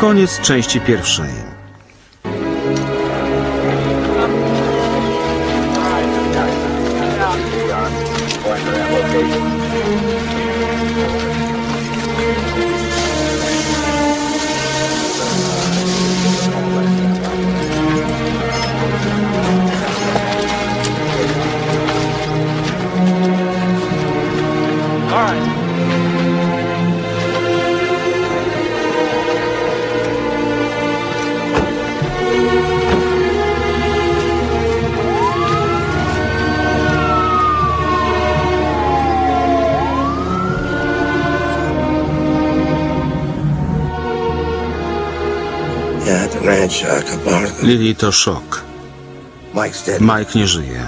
Koniec części pierwszej. Lily, to szok. Mike nie żyje.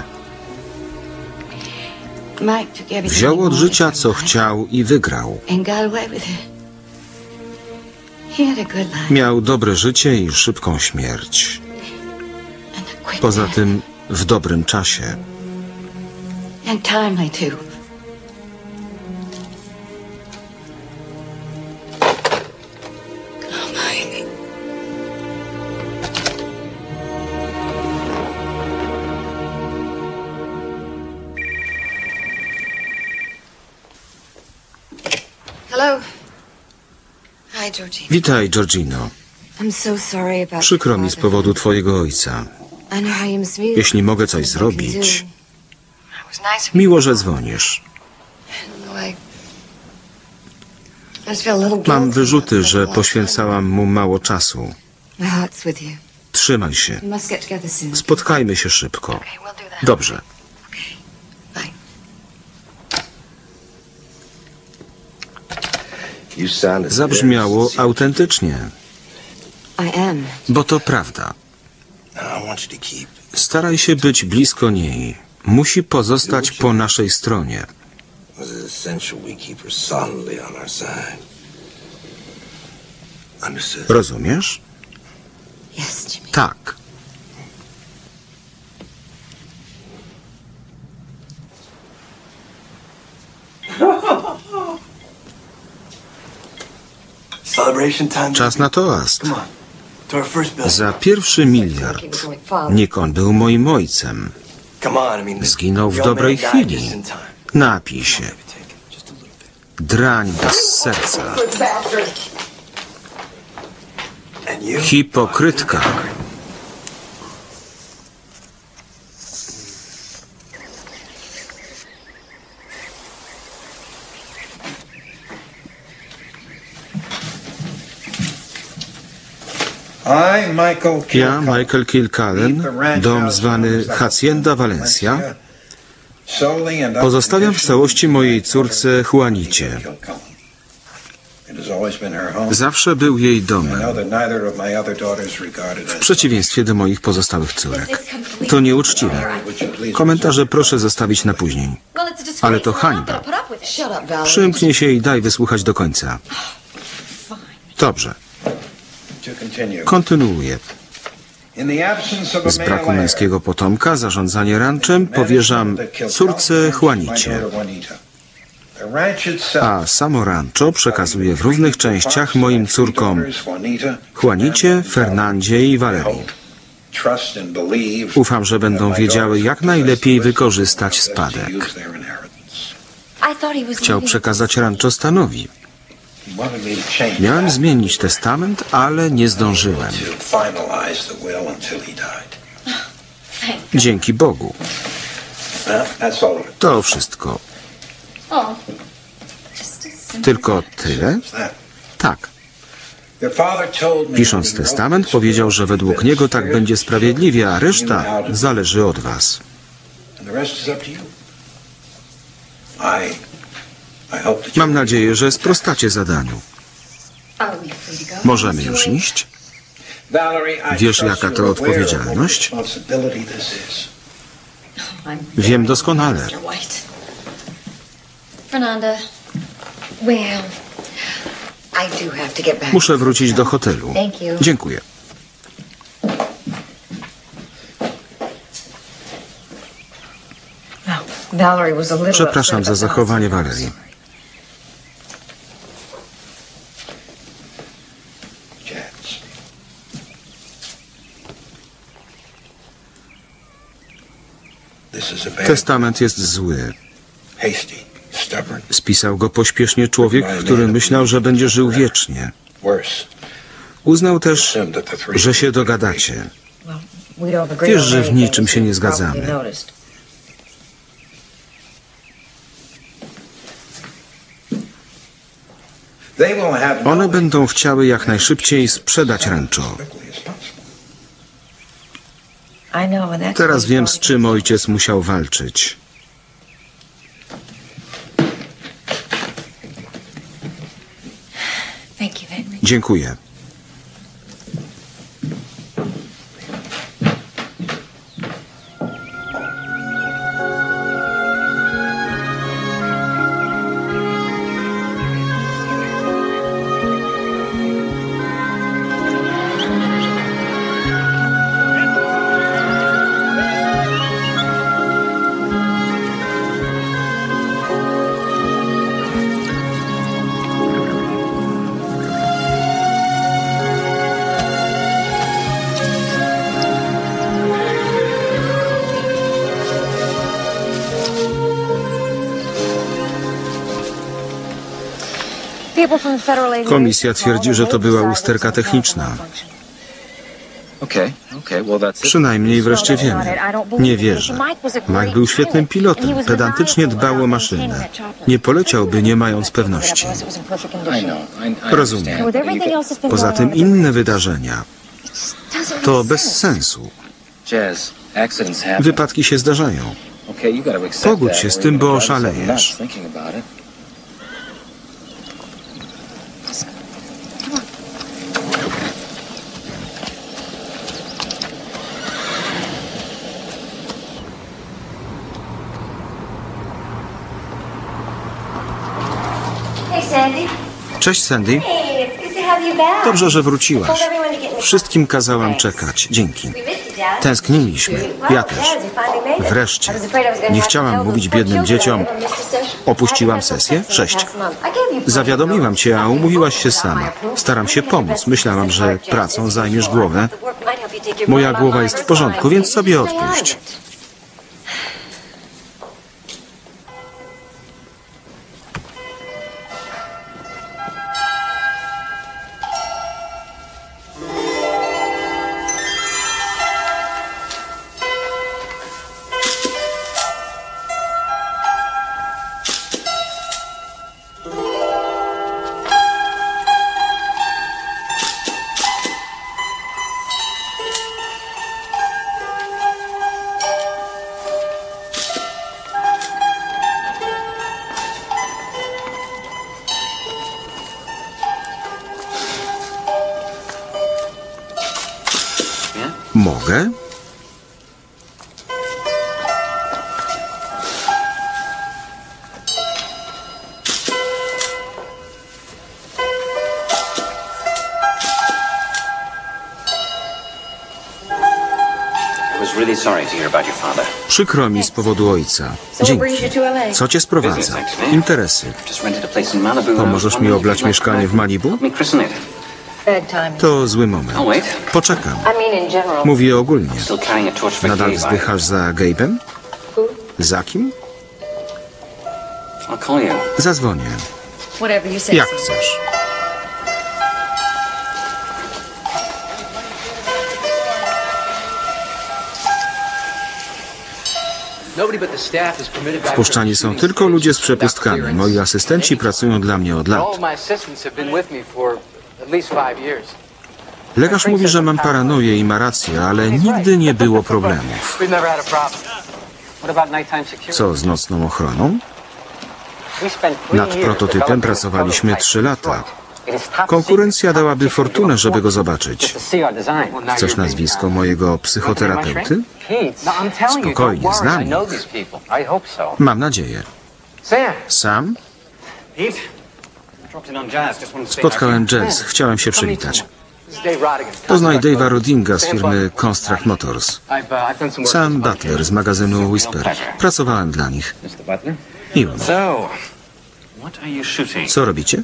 Wziął od życia, co chciał i wygrał. Miał dobre życie i szybką śmierć. Poza tym w dobrym czasie. Witaj, Georgino. Przykro mi z powodu twojego ojca. Jeśli mogę coś zrobić... Miło, że dzwonisz. Mam wyrzuty, że poświęcałam mu mało czasu. Trzymaj się. Spotkajmy się szybko. Dobrze. Zabrzmiało autentycznie. Bo to prawda. Staraj się być blisko niej. Musi pozostać po naszej stronie. Rozumiesz? Tak. Czas na toast. Za pierwszy miliard. Niech on był moim ojcem. Zginął w dobrej chwili. Napij się. Drań bez serca. Hipokrytka. Ja, Michael Kilcullen, dom zwany Hacienda Valencia, pozostawiam w całości mojej córce Juanicie. Zawsze był jej domem, w przeciwieństwie do moich pozostałych córek. To nieuczciwe. Komentarze proszę zostawić na później. Ale to hańba. Przymknij się i daj wysłuchać do końca. Dobrze. Kontynuuję. Z braku męskiego potomka zarządzanie ranczem powierzam córce Juanicie. A samo rancho przekazuję w równych częściach moim córkom Juanicie, Fernandzie i Valerii. Ufam, że będą wiedziały, jak najlepiej wykorzystać spadek. Chciał przekazać rancho Stanowi. Miałem zmienić testament, ale nie zdążyłem. Dzięki Bogu. To wszystko. Tylko tyle? Tak. Pisząc testament, powiedział, że według niego tak będzie sprawiedliwie, a reszta zależy od was. Mam nadzieję, że sprostacie zadaniu. Możemy już iść? Wiesz, jaka to odpowiedzialność? Wiem doskonale. Muszę wrócić do hotelu. Dziękuję. Przepraszam za zachowanie Valerii. Testament jest zły. Spisał go pośpiesznie człowiek, który myślał, że będzie żył wiecznie. Uznał też, że się dogadacie. Wiesz, że w niczym się nie zgadzamy. One będą chciały jak najszybciej sprzedać Rancho. Teraz wiem, z czym ojciec musiał walczyć. Dziękuję. Komisja twierdzi, że to była usterka techniczna. Przynajmniej wreszcie wiemy. Nie wierzę. Mike był świetnym pilotem, pedantycznie dbał o maszynę. Nie poleciałby, nie mając pewności. Rozumiem. Poza tym inne wydarzenia. To bez sensu. Wypadki się zdarzają. Pogódź się z tym, bo oszalejesz. Cześć, Sandy. Dobrze, że wróciłaś. Wszystkim kazałam czekać. Dzięki. Tęskniliśmy. Ja też. Wreszcie. Nie chciałam mówić biednym dzieciom. Opuściłam sesję? 6. Zawiadomiłam cię, a umówiłaś się sama. Staram się pomóc. Myślałam, że pracą zajmiesz głowę. Moja głowa jest w porządku, więc sobie odpuść. Mogę? Przykro mi z powodu ojca. Dzięki. Co cię sprowadza? Interesy. Pomożesz mi oblać mieszkanie w Malibu? To zły moment. Poczekam. Mówię ogólnie. Nadal wzdychasz za Gabe'em? Za kim? Zadzwonię. Jak chcesz. Wpuszczani są tylko ludzie z przepustkami. Moi asystenci pracują dla mnie od lat. Lekarz mówi, że mam paranoję i ma rację, ale nigdy nie było problemów. Co z nocną ochroną? Nad prototypem pracowaliśmy 3 lata. Konkurencja dałaby fortunę, żeby go zobaczyć. Chcesz nazwisko mojego psychoterapeuty? Spokojnie, znam ich. Mam nadzieję. Sam? Spotkałem Jazz. Chciałem się przywitać. Poznaj Dave'a Rodinga z firmy Construct Motors. Sam Butler z magazynu Whisper. Pracowałem dla nich. Miło. Co robicie?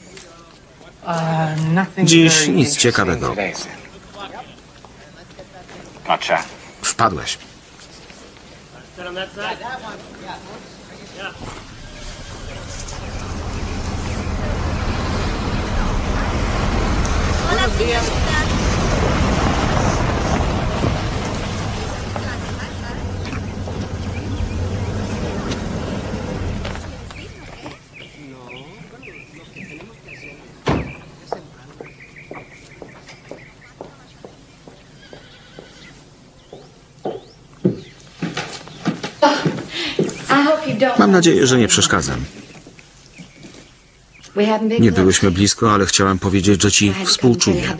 Dziś nic ciekawego. Wpadłeś. Mam nadzieję, że nie przeszkadzam. Nie byłyśmy blisko, ale chciałam powiedzieć, że ci współczuję.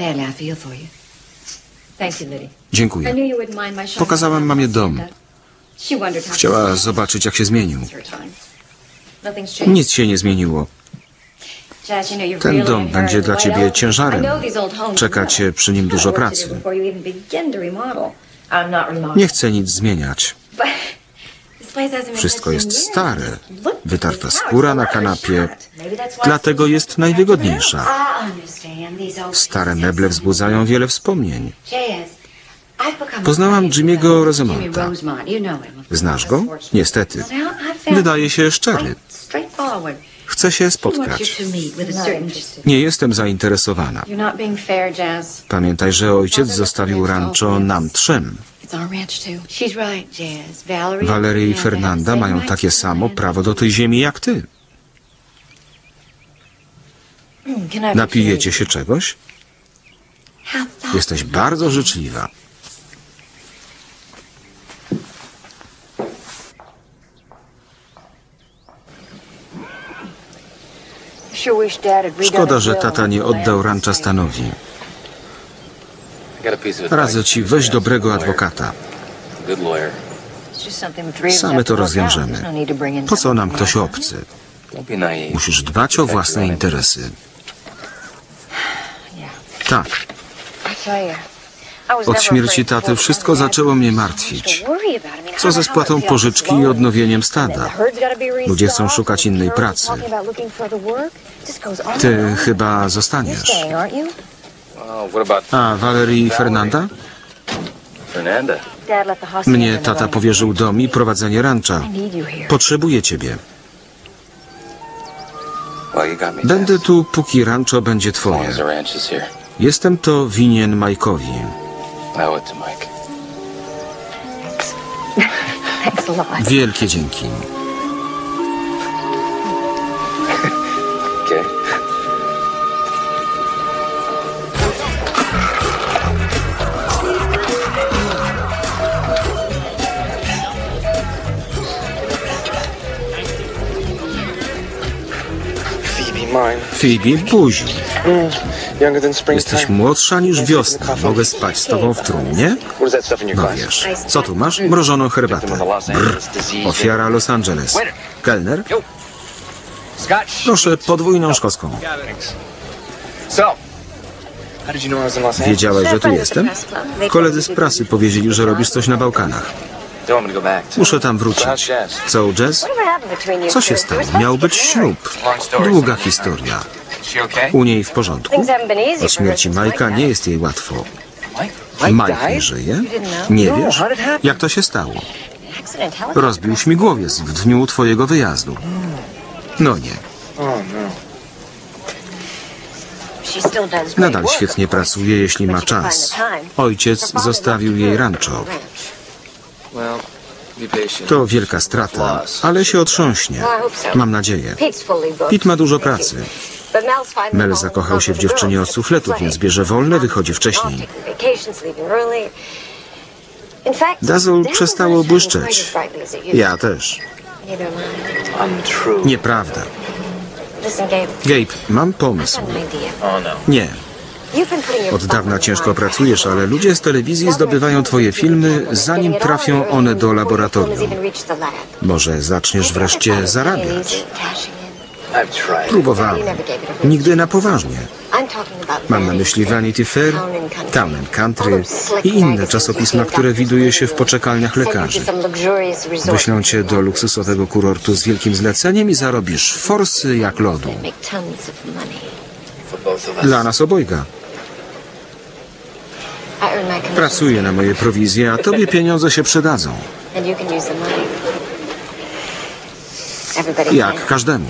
Dziękuję. Pokazałam mamie dom. Chciała zobaczyć, jak się zmienił. Nic się nie zmieniło. Ten dom będzie dla ciebie ciężarem. Czeka cię przy nim dużo pracy. Nie chcę nic zmieniać. Wszystko jest stare. Wytarta skóra na kanapie. Dlatego jest najwygodniejsza. Stare meble wzbudzają wiele wspomnień. Poznałam Jimmy'ego Rosemonta. Znasz go? Niestety. Wydaje się szczery. Chcę się spotkać. Nie jestem zainteresowana. Pamiętaj, że ojciec zostawił rancho nam trzem. Valerie i Fernanda mają takie samo prawo do tej ziemi jak ty. Napijecie się czegoś? Jesteś bardzo życzliwa. Szkoda, że tata nie oddał rancha Stanowi. Radzę ci, weź dobrego adwokata. Same to rozwiążemy. Po co nam ktoś obcy? Musisz dbać o własne interesy. Tak. Od śmierci taty wszystko zaczęło mnie martwić. Co ze spłatą pożyczki i odnowieniem stada? Ludzie chcą szukać innej pracy. Ty chyba zostaniesz. A Valerie i Fernanda? Mnie tata powierzył dom i prowadzenie rancha. Potrzebuję ciebie. Będę tu, póki rancho będzie twoje. Jestem to winien Mike'owi. Wielkie dzięki. Phoebe, buzi. Jesteś młodsza niż wiosna. Mogę spać z tobą w trumnie? No wiesz. Co tu masz? Mrożoną herbatę. Brr. Ofiara Los Angeles. Kelner? Proszę, podwójną szkocką. Wiedziałeś, że tu jestem? Koledzy z prasy powiedzieli, że robisz coś na Bałkanach. Muszę tam wrócić. Co, Jazz? Co się stało? Miał być ślub. Długa historia. U niej w porządku? Od śmierci Mike'a nie jest jej łatwo. Mike nie żyje? Nie wiesz? Jak to się stało? Rozbił śmigłowiec w dniu twojego wyjazdu. No nie. Nadal świetnie pracuje, jeśli ma czas. Ojciec zostawił jej rancho. To wielka strata, ale się otrząśnie. Mam nadzieję. Pete ma dużo pracy. Mel zakochał się w dziewczynie od sufletu, więc bierze wolne, wychodzi wcześniej. Dazzle przestało błyszczeć. Ja też. Nieprawda. Gabe, mam pomysł. Nie. Od dawna ciężko pracujesz, ale ludzie z telewizji zdobywają twoje filmy, zanim trafią one do laboratorium. Może zaczniesz wreszcie zarabiać. Próbowałem. Nigdy na poważnie. Mam na myśli Vanity Fair, Town & Country i inne czasopisma, które widuje się w poczekalniach lekarzy. Wyślą cię do luksusowego kurortu z wielkim zleceniem i zarobisz forsy jak lodu. Dla nas obojga. Pracuję na moje prowizje, a tobie pieniądze się przydadzą. Jak każdemu.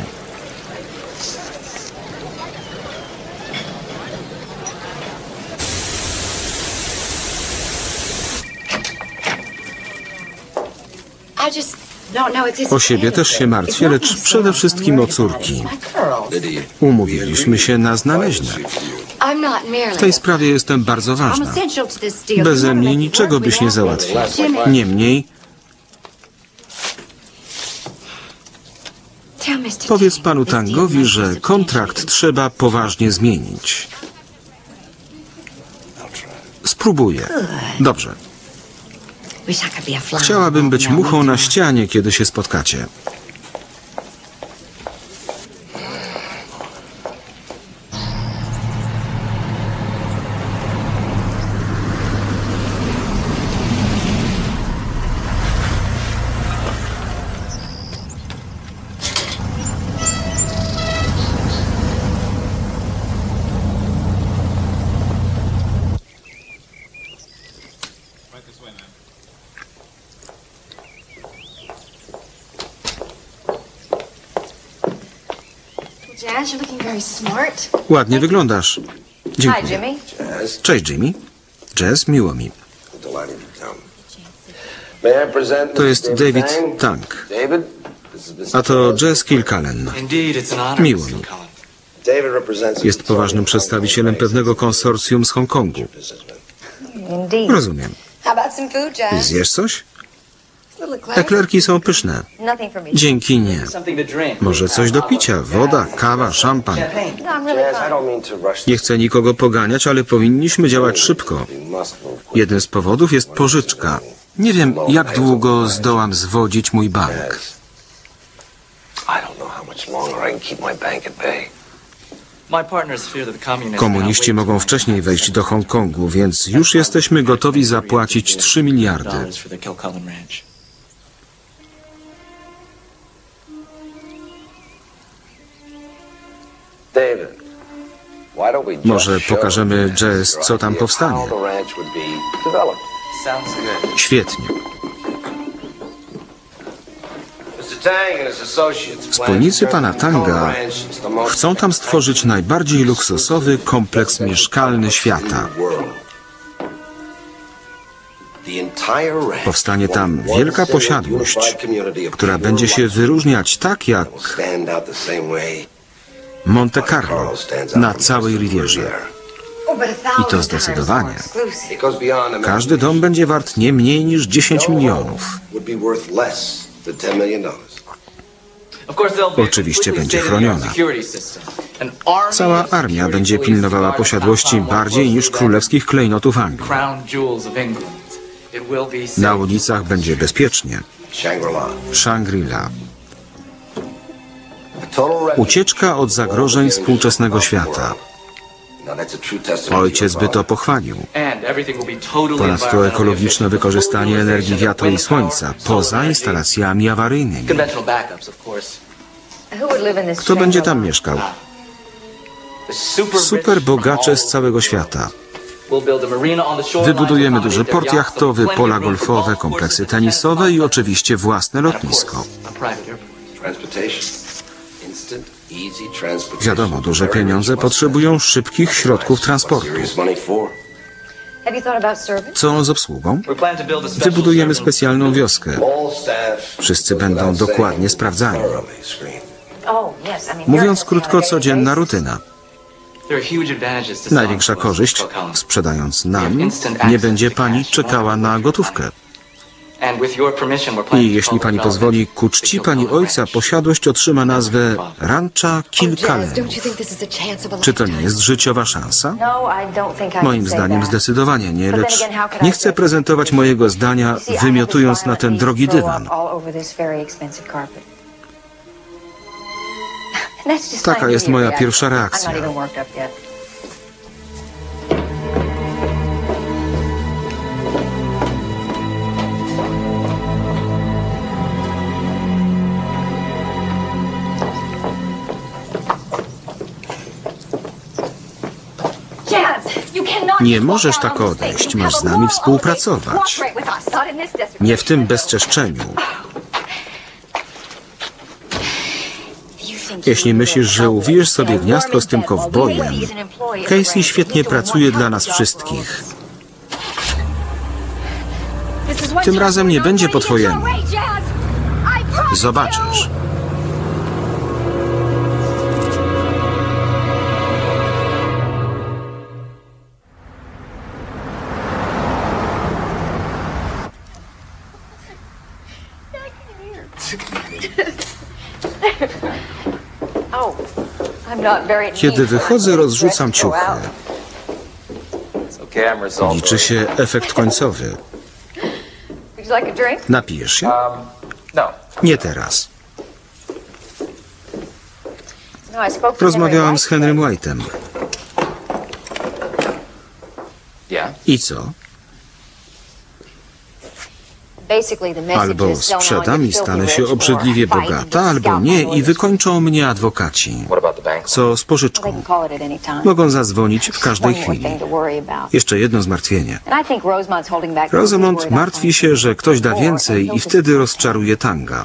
O siebie też się martwię, lecz przede wszystkim o córki. Umówiliśmy się na znaleźne. W tej sprawie jestem bardzo ważna. Beze mnie niczego byś nie załatwił. Niemniej, powiedz panu Tangowi, że kontrakt trzeba poważnie zmienić. Spróbuję. Dobrze. Chciałabym być muchą na ścianie, kiedy się spotkacie. Ładnie wyglądasz. Dziękuję. Cześć, Jimmy. Jazz, miło mi. To jest David Tang. A to Jazz Kilcullen. Miło mi. Jest poważnym przedstawicielem pewnego konsorcjum z Hongkongu. Rozumiem. Zjesz coś? Eklerki są pyszne. Dzięki nie. Może coś do picia? Woda, kawa, szampan. Nie chcę nikogo poganiać, ale powinniśmy działać szybko. Jednym z powodów jest pożyczka. Nie wiem, jak długo zdołam zwodzić mój bank. Komuniści mogą wcześniej wejść do Hongkongu, więc już jesteśmy gotowi zapłacić 3 miliardy. Może pokażemy Jazz, co tam powstanie. Świetnie. Wspólnicy pana Tanga chcą tam stworzyć najbardziej luksusowy kompleks mieszkalny świata. Powstanie tam wielka posiadłość, która będzie się wyróżniać tak jak Monte Carlo na całej Rivierze. I to zdecydowanie. Każdy dom będzie wart nie mniej niż 10 milionów. Oczywiście będzie chroniona. Cała armia będzie pilnowała posiadłości bardziej niż królewskich klejnotów Anglii. Na ulicach będzie bezpiecznie. Shangri-La. Ucieczka od zagrożeń współczesnego świata. Ojciec by to pochwalił. Ponadto ekologiczne wykorzystanie energii wiatru i słońca, poza instalacjami awaryjnymi. Kto będzie tam mieszkał? Super bogacze z całego świata. Wybudujemy duży port jachtowy, pola golfowe, kompleksy tenisowe i oczywiście własne lotnisko. Wiadomo, duże pieniądze potrzebują szybkich środków transportu. Co z obsługą? Wybudujemy specjalną wioskę. Wszyscy będą dokładnie sprawdzani. Mówiąc krótko, codzienna rutyna. Największa korzyść, sprzedając nam, nie będzie pani czekała na gotówkę. I jeśli pani pozwoli, ku czci pani ojca posiadłość otrzyma nazwę Rancha Kilcullen. Czy to nie jest życiowa szansa? Moim zdaniem zdecydowanie nie, lecz nie chcę prezentować mojego zdania, wymiotując na ten drogi dywan. Taka jest moja pierwsza reakcja. Nie możesz tak odejść. Masz z nami współpracować. Nie w tym bezczeszczeniu. Jeśli myślisz, że uwijesz sobie gniazdko z tym kowbojem, Casey świetnie pracuje dla nas wszystkich. Tym razem nie będzie po twojemu. Zobaczysz. Kiedy wychodzę, rozrzucam ciuchy. Liczy się efekt końcowy. Napijesz się? Nie teraz. Rozmawiałam z Henrym White'em. I co? Albo sprzedam i stanę się obrzydliwie bogata, albo nie i wykończą mnie adwokaci. Co z pożyczką? Mogą zadzwonić w każdej chwili. Jeszcze jedno zmartwienie. Rosamond martwi się, że ktoś da więcej i wtedy rozczaruje Tanga.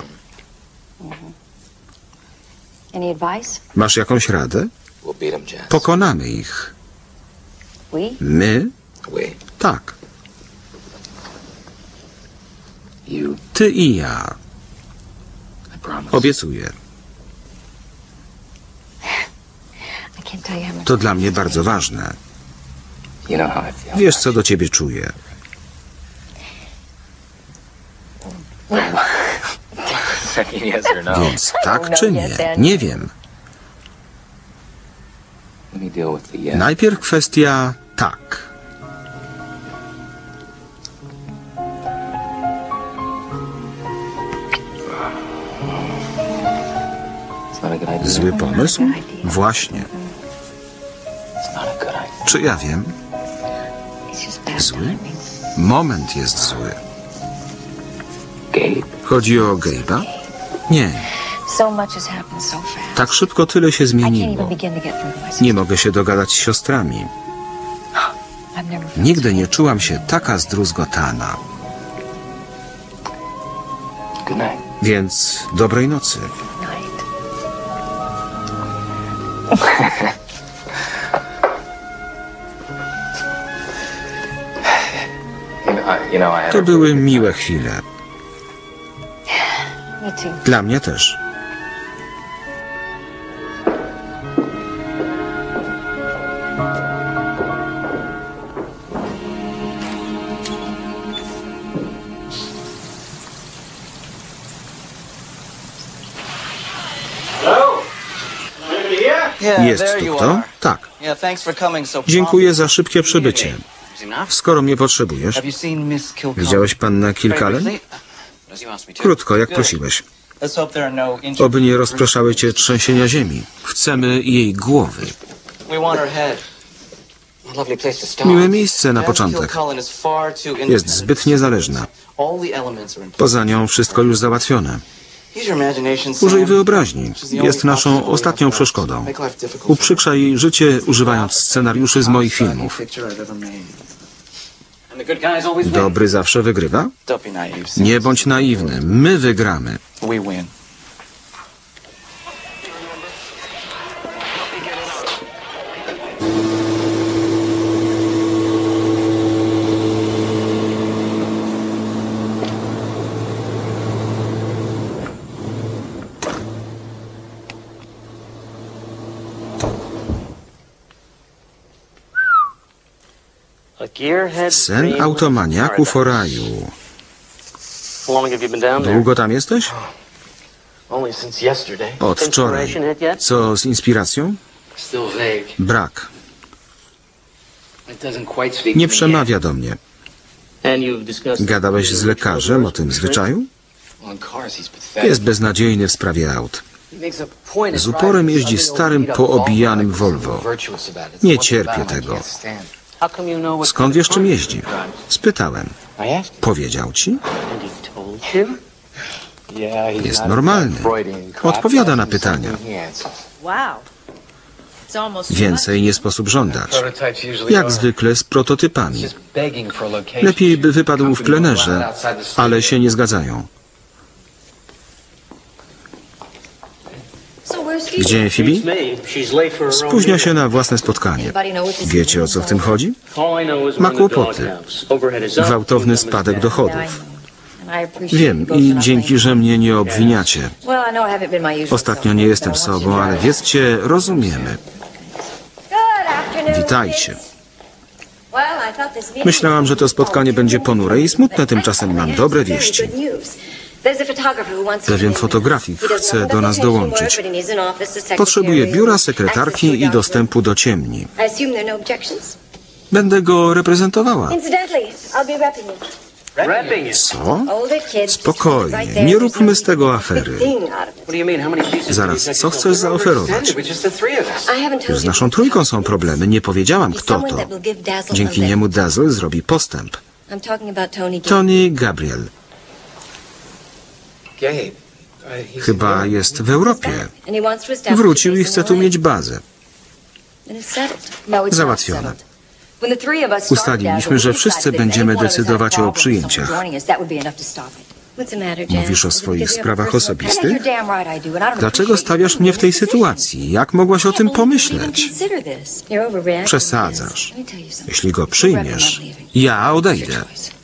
Masz jakąś radę? Pokonamy ich. My? Tak. Ty i ja. Obiecuję. To dla mnie bardzo ważne. Wiesz, co do ciebie czuję. Więc tak czy nie? Nie wiem. Najpierw kwestia tak. Zły pomysł? Właśnie. Czy ja wiem? Zły? Moment jest zły. Chodzi o Gabe'a? Nie. Tak szybko tyle się zmieniło. Nie mogę się dogadać z siostrami. Nigdy nie czułam się taka zdruzgotana. Więc dobrej nocy. To były miłe chwile. Dla mnie też. Jest tu kto? Tak. Dziękuję za szybkie przybycie. Skoro mnie potrzebujesz, widziałeś pannę Kilcallen? Krótko, jak prosiłeś. Oby nie rozpraszały cię trzęsienia ziemi. Chcemy jej głowy. Miłe miejsce na początek. Jest zbyt niezależna. Poza nią wszystko już załatwione. Użyj wyobraźni. Jest naszą ostatnią przeszkodą. Uprzykrza jej życie, używając scenariuszy z moich filmów. Dobry zawsze wygrywa? Nie bądź naiwny. My wygramy. Sen automaniaków o raju. Długo tam jesteś? Od wczoraj. Co z inspiracją? Brak. Nie przemawia do mnie. Gadałeś z lekarzem o tym zwyczaju? Jest beznadziejny w sprawie aut. Z uporem jeździ starym, poobijanym Volvo. Nie cierpię tego. Skąd wiesz, czym jeździ? Spytałem. Powiedział ci? Jest normalny. Odpowiada na pytania. Więcej nie sposób żądać. Jak zwykle z prototypami. Lepiej by wypadł w plenerze, ale się nie zgadzają. Gdzie Phoebe? Spóźnia się na własne spotkanie. Wiecie, o co w tym chodzi? Ma kłopoty. Gwałtowny spadek dochodów. Wiem i dzięki, że mnie nie obwiniacie. Ostatnio nie jestem sobą, ale wiedzcie, rozumiemy. Witajcie. Myślałam, że to spotkanie będzie ponure i smutne, tymczasem mam dobre wieści. Pewien fotografik chce do nas dołączyć. Potrzebuje biura, sekretarki i dostępu do ciemni. Będę go reprezentowała. Co? Spokojnie, nie róbmy z tego afery. Zaraz, co chcesz zaoferować? Już z naszą trójką są problemy, nie powiedziałam, kto to. Dzięki niemu Dazzle zrobi postęp. Tony Gabriel. Chyba jest w Europie. Wrócił i chce tu mieć bazę. Załatwione. Ustaliliśmy, że wszyscy będziemy decydować o przyjęciach. Mówisz o swoich sprawach osobistych? Dlaczego stawiasz mnie w tej sytuacji? Jak mogłaś o tym pomyśleć? Przesadzasz. Jeśli go przyjmiesz, ja odejdę.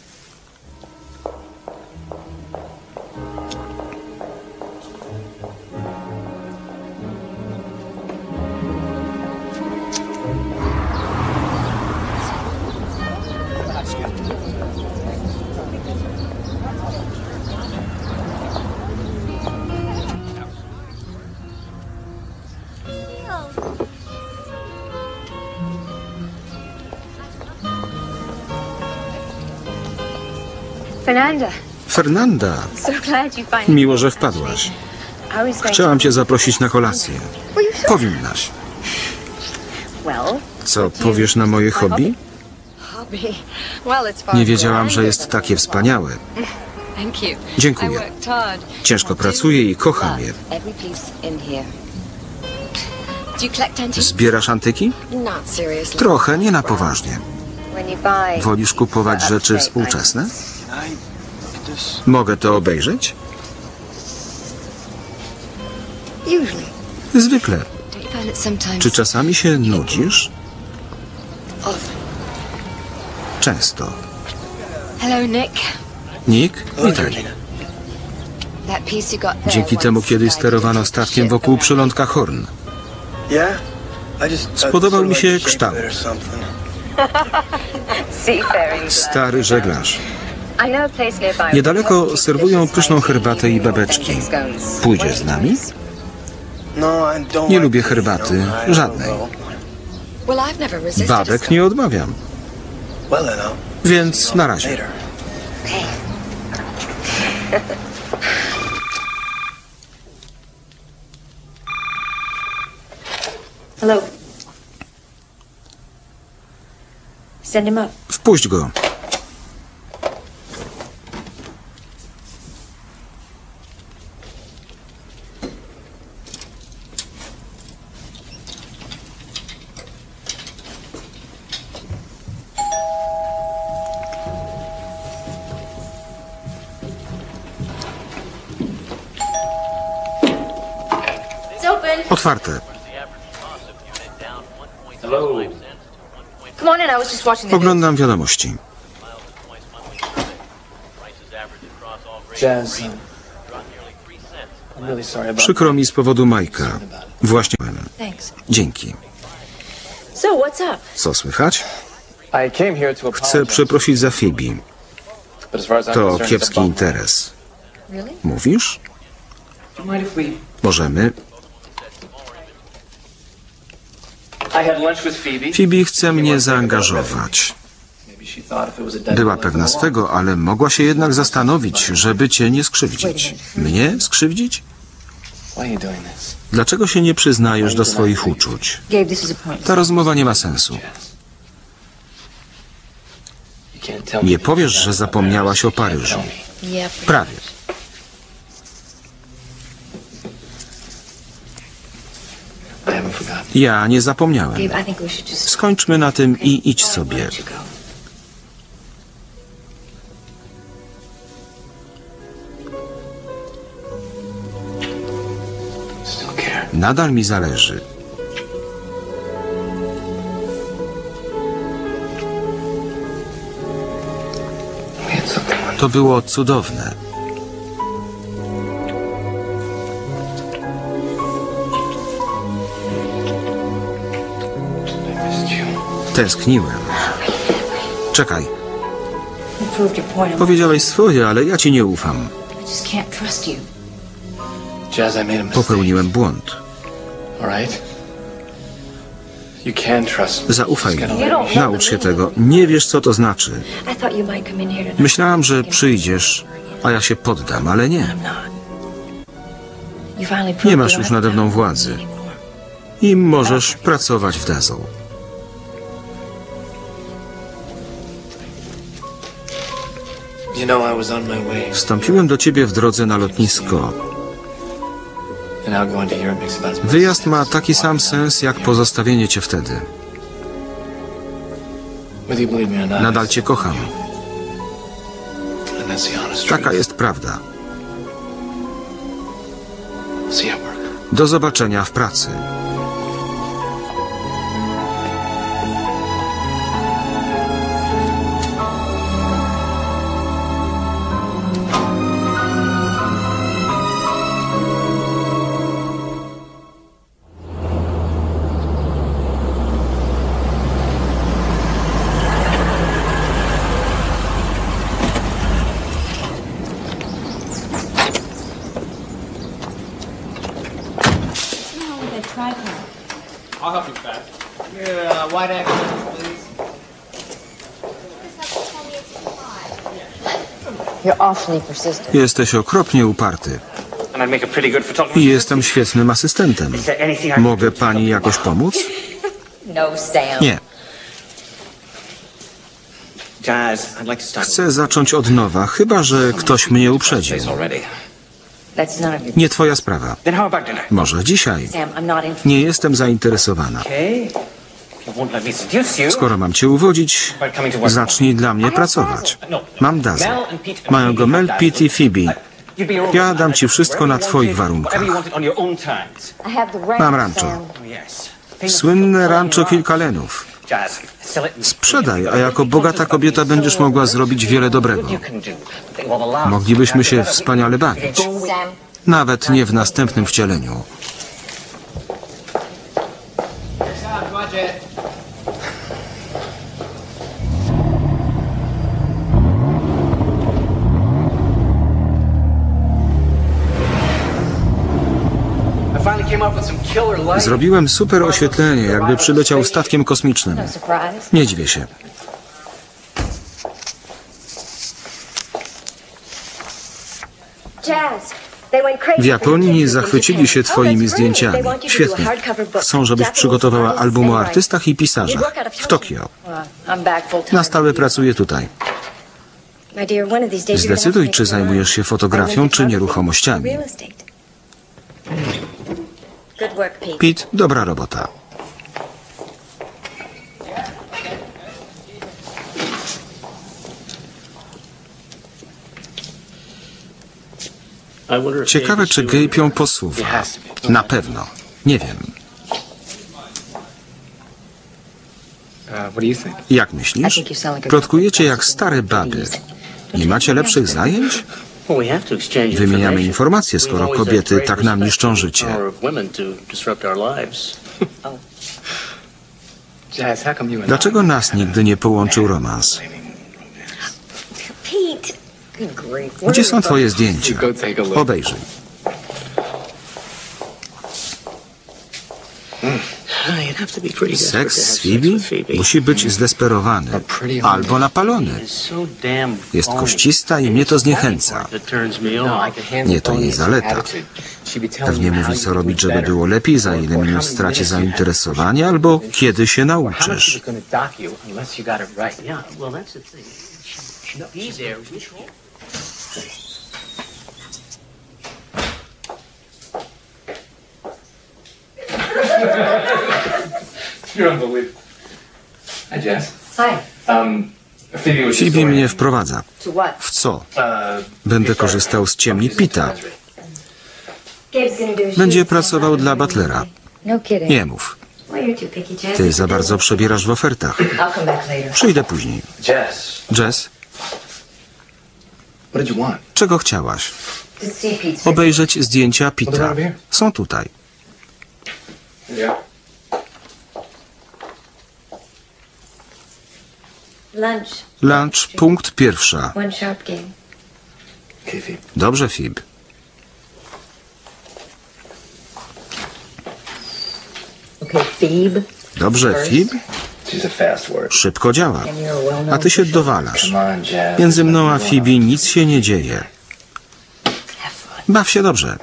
Fernanda, miło, że wpadłaś. Chciałam cię zaprosić na kolację. Powinnaś. Co powiesz na moje hobby? Nie wiedziałam, że jest takie wspaniałe. Dziękuję. Ciężko pracuję i kocham je. Zbierasz antyki? Trochę, nie na poważnie. Wolisz kupować rzeczy współczesne? Mogę to obejrzeć? Zwykle. Czy czasami się nudzisz? Często. Nick, witaj. Dzięki temu kiedyś sterowano statkiem wokół przylądka Horn. Spodobał mi się kształt. Stary żeglarz. Niedaleko serwują pyszną herbatę i babeczki. Pójdziesz z nami? Nie lubię herbaty, żadnej. Babek nie odmawiam. Więc na razie. Hello. Send him up. Wpuść go. Otwarte. Oglądam wiadomości. Przykro mi z powodu Majka. Właśnie. Dzięki. Co słychać? Chcę przeprosić za Phoebe. To kiepski interes. Mówisz? Możemy. Phoebe chce mnie zaangażować. Była pewna swego, ale mogła się jednak zastanowić, żeby cię nie skrzywdzić. Mnie skrzywdzić? Dlaczego się nie przyznajesz do swoich uczuć? Ta rozmowa nie ma sensu. Nie powiesz, że zapomniałaś o Paryżu. Prawie. Ja nie zapomniałem. Gabe, I think we should just... Skończmy na tym i idź sobie. Let you go. Nadal mi zależy. To było cudowne. Tęskniłem. Czekaj. You proved your point. Powiedziałeś swoje, ale ja ci nie ufam. I just can't trust you. Jazz, I made a mistake. Popełniłem błąd. All right? You can trust me. Zaufaj Just mi. gotta let me- Naucz się tego. Nie wiesz, co to znaczy. I thought you might come in here tonight. Myślałam, że przyjdziesz, a ja się poddam, ale nie. I'm not. You finally proved Nie masz you już don't nade have mną to władzy. anymore. I możesz pracować w Dazzle. You know, I was on my way, Wstąpiłem do ciebie w drodze na lotnisko. and now going to Europe makes about as much Wyjazd ma sense as taki sam walking down sens, jak the pozostawienie cię wtedy. Whether you believe me or not, Nadal cię kocham. and that's the honest Taka truth. jest prawda. See you at work. Do zobaczenia w pracy. I'll help you with that. Yeah, white accent, please. You're awfully persistent. Jesteś okropnie uparty. And I'd make a pretty good photographer. I jestem świetnym asystentem. Is there anything I can Mogę do to pani help you jakoś out? pomóc? No, Sam. Nie. Jazz, I'd like to start Chcę zacząć od nowa, chyba że ktoś mnie uprzedził. place already. That's none of your... Nie twoja sprawa. Then how about dinner? Może dzisiaj. Sam, I'm not in... Nie jestem zainteresowana. Okay. If you won't let me seduce you, Skoro mam cię uwodzić, about coming to work. zacznij dla mnie pracować. No. Mam Dazzle. Mel and Pete and Mają go Mel, Pete i Phoebe. You'd be your Ja own- dam ci wszystko na twoich warunkach. Whatever you wanted on your own terms. I have the ranch, Mam rancho. Sam. Oh, yes. Famous Słynne for rancho falling kilka lenów. rocks. Jazz, sell it and- Sprzedaj, a jako bogata kobieta będziesz mogła zrobić wiele dobrego. You can do. Think of all the laughs. Moglibyśmy się wspaniale bawić. Sam, Nawet nie w następnym wcieleniu. I finally came up with some killer lighting. Zrobiłem super oświetlenie, jakby przyleciał statkiem kosmicznym. no surprise. Nie dziwię się. W Japonii zachwycili się twoimi zdjęciami. Świetnie. Chcą, żebyś przygotowała album o artystach i pisarzach. W Tokio. Na stałe pracuję tutaj. Zdecyduj, czy zajmujesz się fotografią, czy nieruchomościami. Pete, dobra robota. Ciekawe, czy Gabe ją posłucha. Na pewno. Nie wiem. What do you think? Jak myślisz? Plotkujecie jak stare baby. Nie macie lepszych zajęć? Wymieniamy informacje, skoro kobiety tak nam niszczą życie. Jazz, how come you and Dlaczego nas nigdy nie połączył romans? Gdzie są twoje zdjęcia? Go take a look. Obejrzyj. Seks z Phoebe musi być zdesperowany albo napalony. Jest koścista i mnie to zniechęca. Nie, to jej zaleta. Pewnie mówi, co robić, żeby było lepiej, za ile minut straci zainteresowanie, albo kiedy się nauczysz. You're unbelievable. Hi, Jess. Hi. Phoebe mnie wprowadza. To what? W co? Będę korzystał z ciemni Pita. Będzie pracował dla butlera. No kidding. Nie mów. Well, you're too picky, Jess. Ty za bardzo przebierasz w ofertach. I'll come back later. Przyjdę później. Jess. Jess, What did you want? czego chciałaś? To see Pete's. Obejrzeć zdjęcia Pita. Są tutaj. Yeah. Lunch. Lunch, punkt 1. One sharp game. Okay, Phoebe. Dobrze, Phoebe. Okay, Phoebe. Dobrze, Phoebe. She's a fast word. Szybko działa. And you're a well-known A ty się official. dowalasz. Come on, Jess. Między mną a Phoebe nic się nie dzieje. Baw się dobrze.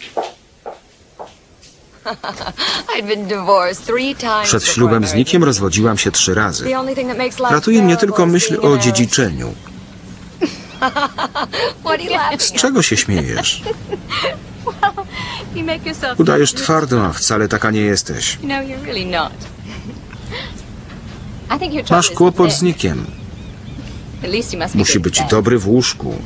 I'd been divorced 3 times. Przed before I ślubem z married Nickiem him. rozwodziłam się 3 razy. The only thing that makes life Ratuje mnie tylko bearable is myśl being o a marriage. dziedziczeniu. What are you laughing Z at? czego się śmiejesz? You make yourself Udajesz twardą, a wcale taka nie jesteś. You know, you're really not. I think your trouble Masz is kłopot with z Nickiem. Nick. At least he must be Musi good być at dobry w łóżku.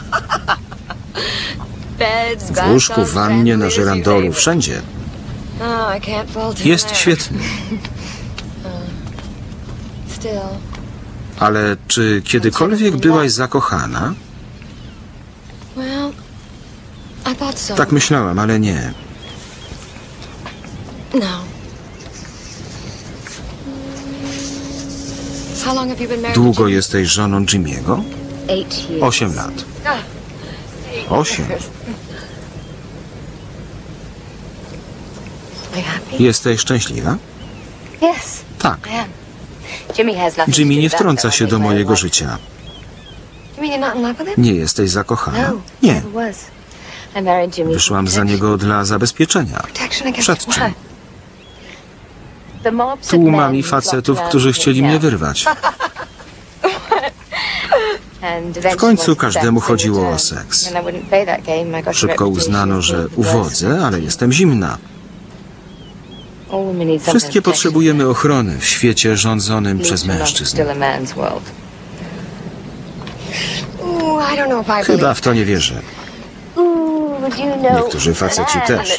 beds, W łóżku, w bathtubs, wannie, na chandeliers, you żyrandolu, name it. wszędzie. Oh, I can't fault him Jest there. świetny. Still. Ale czy kiedykolwiek byłaś zakochana? Well, I thought so. Tak myślałam, ale nie. No. How long have you been married? Długo jesteś żoną Jimmy'ego? 8 years. 8 lat. 8. Are you happy? Jesteś szczęśliwa? Yes, Tak. I am. Jimmy has nothing Jimmy to do nie with that, wtrąca though. się I do think my mojego life- życia. You mean you're not in love with him? Nie jesteś zakochana? No, Nie. never was. I married Jimmy. for Wyszłam za protection. niego dla zabezpieczenia. Protection against Przed what? czym? The mobs Tłumami facetów, którzy chcieli mnie wyrwać. W końcu każdemu chodziło o seks. Szybko uznano, że uwodzę, ale jestem zimna. Wszystkie potrzebujemy ochrony w świecie rządzonym przez mężczyzn. Chyba w to nie wierzę. Niektórzy faceci też.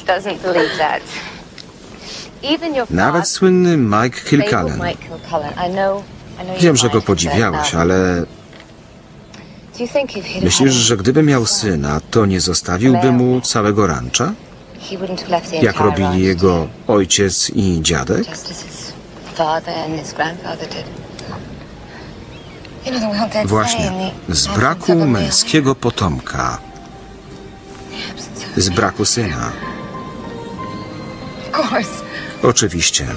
Nawet słynny Mike Kilcullen. Wiem, że go podziwiałeś, ale myślisz, że gdyby miał syna, to nie zostawiłby mu całego rancza? Jak robili jego ojciec i dziadek? Właśnie, z braku męskiego potomka, z braku syna. Oczywiście.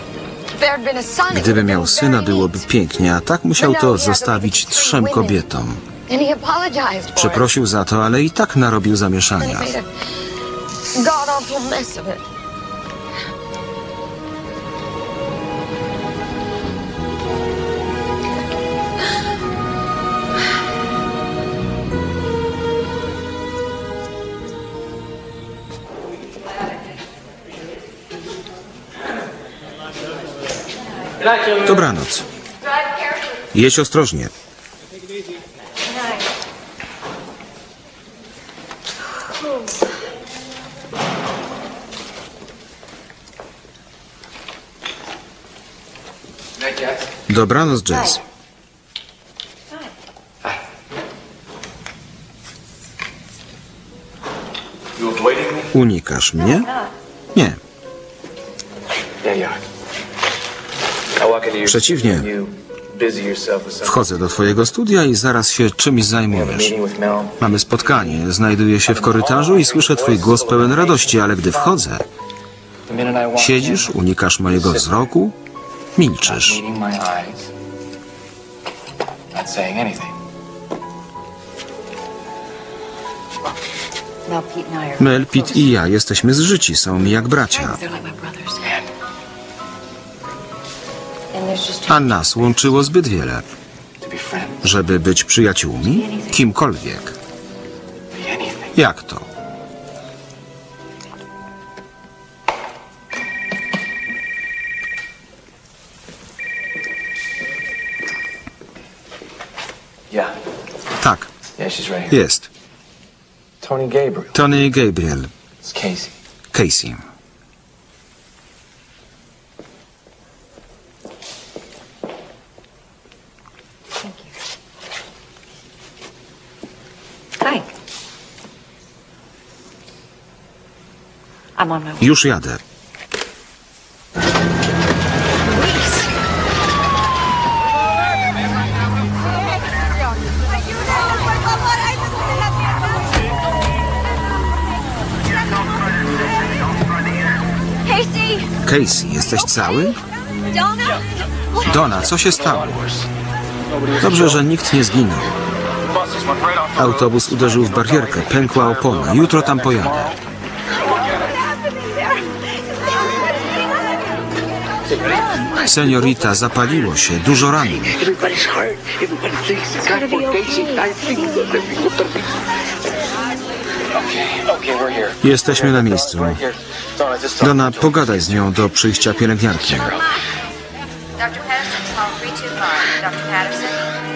Gdyby miał syna, byłoby pięknie, a tak musiał to zostawić 3 kobietom. Przeprosił za to, ale i tak narobił zamieszania. Dobranoc. Jedź ostrożnie. Dobranoc, Jess. Unikasz mnie? Nie. Przeciwnie. Wchodzę do twojego studia i zaraz się czymś zajmujesz. Mamy spotkanie, znajduję się w korytarzu i słyszę twój głos pełen radości, ale gdy wchodzę, siedzisz, unikasz mojego wzroku, milczysz. Mel, Pete i ja jesteśmy zżyci, są mi jak bracia. A nas łączyło zbyt wiele, żeby być przyjaciółmi, kimkolwiek. Jak to? Yeah. Tak, Yeah, she's right here. jest. Tony Gabriel. Tony Gabriel. It's Casey. Casey. Hi. I'm on my way. Już jadę. Casey, jesteś cały? Donna, co się stało? Dobrze, że nikt nie zginął. Autobus uderzył w barierkę, pękła opona. Jutro tam pojadę. Seniorita, zapaliło się, dużo rannych. Jesteśmy na miejscu. Donna, pogadaj z nią do przyjścia pielęgniarki. Dr. Patterson, call 325. Dr. Patterson?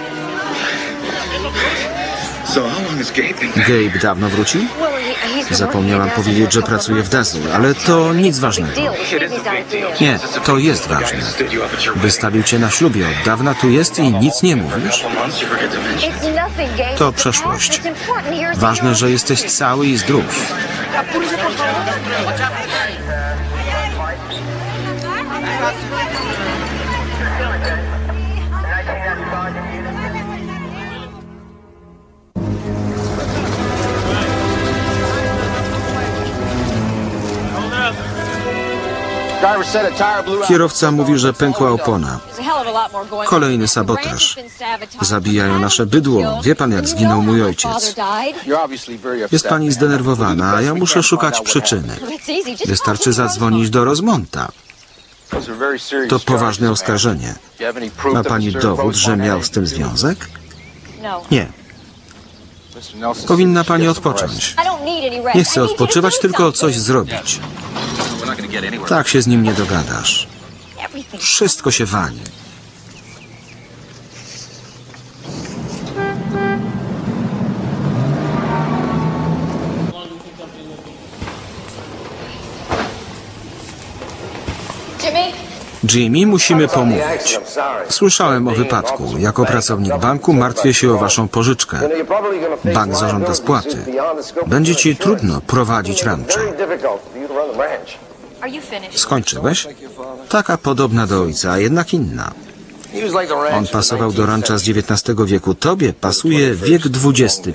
So how long has Gabe been? Gabe dawno wrócił? Zapomniałam powiedzieć, że pracuje w Dazzle, ale to nic ważnego. Nie, to jest ważne. Wystawił cię na ślubie, od dawna tu jest i nic nie mówisz? To przeszłość. Ważne, że jesteś cały i zdrów. Kierowca mówi, że pękła opona. Kolejny sabotaż. Zabijają nasze bydło. Wie pan, jak zginął mój ojciec. Jest pani zdenerwowana, a ja muszę szukać przyczyny. Wystarczy zadzwonić do Rozmonta. To poważne oskarżenie. Ma pani dowód, że miał z tym związek? Nie. Powinna pani odpocząć. Nie chcę odpoczywać, tylko coś zrobić. Tak się z nim nie dogadasz. Wszystko się wali. Jimmy, musimy pomówić. Słyszałem o wypadku. Jako pracownik banku martwię się o waszą pożyczkę. Bank zażąda spłaty. Będzie ci trudno prowadzić rancho. Skończyłeś? Taka podobna do ojca, a jednak inna. On pasował do rancha z XIX wieku. Tobie pasuje wiek XXI.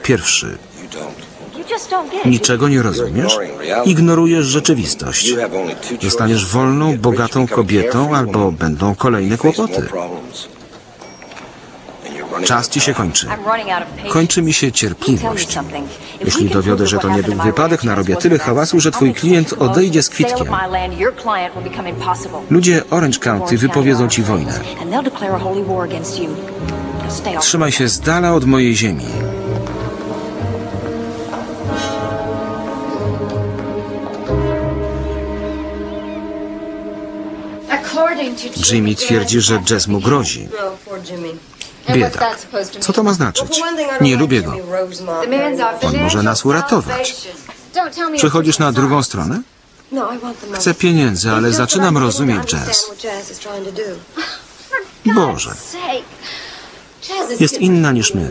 Niczego nie rozumiesz? Ignorujesz rzeczywistość. Zostaniesz wolną, bogatą kobietą, albo będą kolejne kłopoty. Czas ci się kończy. Kończy mi się cierpliwość. Jeśli dowiodę, że to nie był wypadek, narobię tyle hałasu, że twój klient odejdzie z kwitkiem. Ludzie Orange County wypowiedzą ci wojnę. Trzymaj się z dala od mojej ziemi. Jimmy twierdzi, że Jess mu grozi. Biedak. Co to ma znaczyć? Nie lubię go. On może nas uratować. Przechodzisz na drugą stronę? Chcę pieniędzy, ale zaczynam rozumieć Jess. Boże. Jest inna niż my.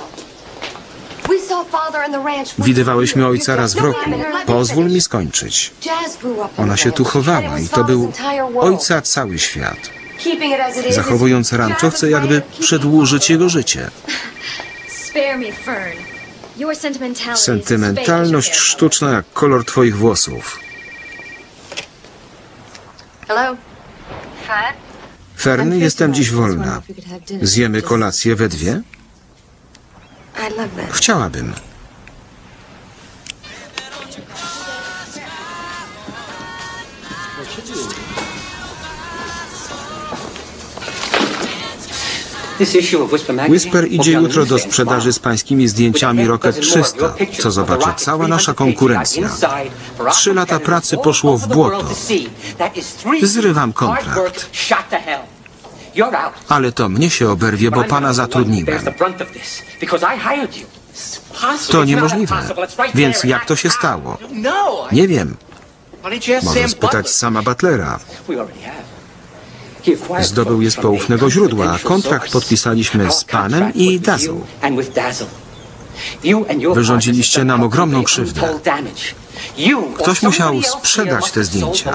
Widywałyśmy ojca raz w roku. Pozwól mi skończyć. Ona się tu chowała i to był ojca cały świat. Zachowując rancho, chce jakby przedłużyć jego życie. Sentymentalność sztuczna jak kolor twoich włosów. Fern, jestem dziś wolna. Zjemy kolację we dwie? Chciałabym. Whisper idzie jutro do sprzedaży z pańskimi zdjęciami Rocket 300, co zobaczy cała nasza konkurencja. 3 lata pracy poszło w błoto. Zrywam kontrakt. Ale to mnie się oberwie, bo pana zatrudniłem. To niemożliwe. Więc jak to się stało? Nie wiem. Może spytać sama Butlera. Zdobył je z poufnego źródła. Kontrakt podpisaliśmy z panem i Dazzle. Wyrządziliście nam ogromną krzywdę. Ktoś musiał sprzedać te zdjęcia.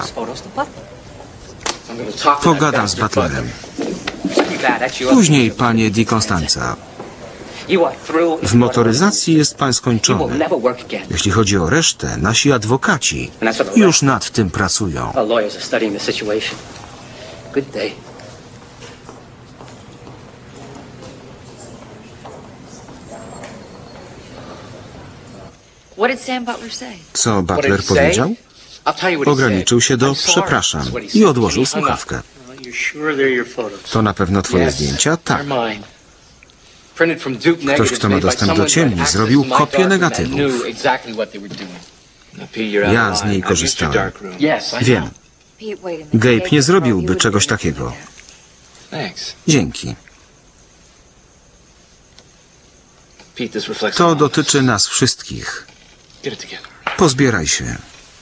Pogadam z Butlerem. Później, panie Di Constanza. W motoryzacji jest pan skończony. Jeśli chodzi o resztę, nasi adwokaci już nad tym pracują. Co Butler powiedział? Ograniczył się do przepraszam i odłożył słuchawkę. To na pewno twoje zdjęcia? Tak. Ktoś, kto ma dostęp do ciemni, zrobił kopię negatywów. Ja z niej korzystałem. Wiem. Gabe nie zrobiłby czegoś takiego. Dzięki. To dotyczy nas wszystkich. Pozbieraj się.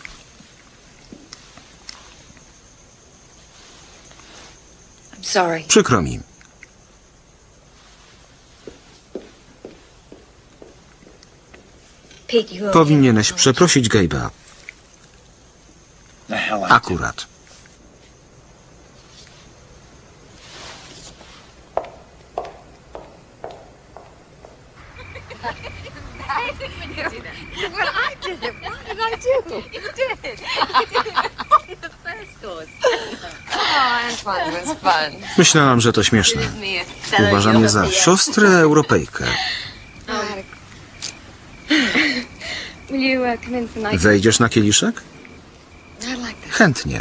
Przykro mi. Powinieneś przeprosić Gabe'a. Akurat. Myślałam, że to śmieszne. Uważa mnie za siostrę Europejkę. Wejdziesz na kieliszek? Chętnie.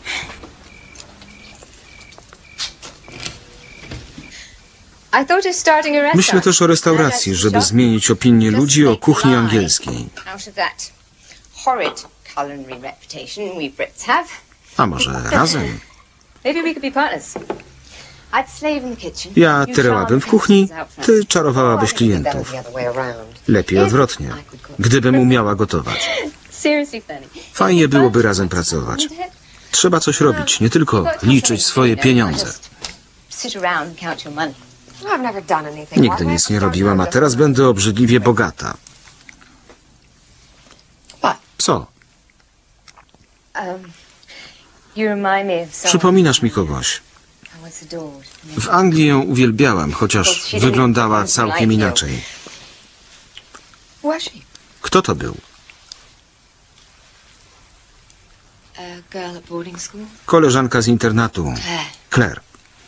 Myślę też o restauracji, żeby zmienić opinię ludzi o kuchni angielskiej. A może razem? Ja tyrałabym w kuchni, ty czarowałabyś klientów. Lepiej odwrotnie, gdybym umiała gotować. Fajnie byłoby razem pracować. Trzeba coś robić, nie tylko liczyć swoje pieniądze. Nigdy nic nie robiłam, a teraz będę obrzydliwie bogata. Co? Przypominasz mi kogoś. W Anglii ją uwielbiałam, chociaż wyglądała całkiem inaczej. Kto to był? Koleżanka z internatu. Claire.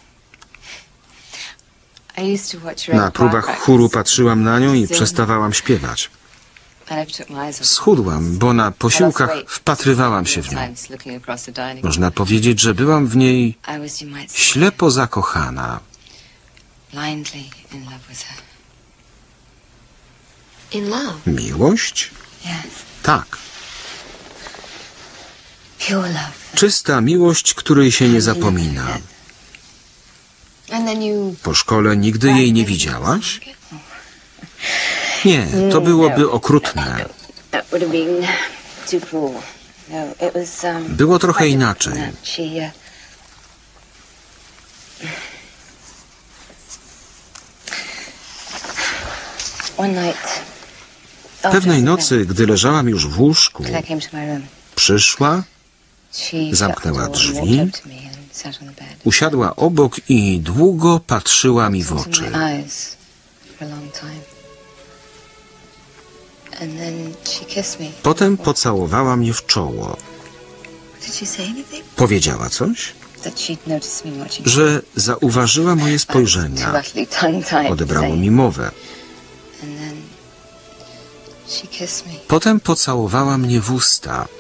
Na próbach chóru patrzyłam na nią i przestawałam śpiewać. Schudłam, bo na posiłkach wpatrywałam się w nią. Można powiedzieć, że byłam w niej ślepo zakochana. Miłość? Tak. Czysta miłość, której się nie zapomina. Po szkole nigdy jej nie widziałaś? Nie, to byłoby okrutne. Było trochę inaczej. Pewnej nocy, gdy leżałam już w łóżku, przyszła, zamknęła drzwi, usiadła obok i długo patrzyła mi w oczy. Potem pocałowała mnie w czoło. Powiedziała coś? Że zauważyła moje spojrzenia. Odebrało mi mowę. Potem pocałowała mnie w usta.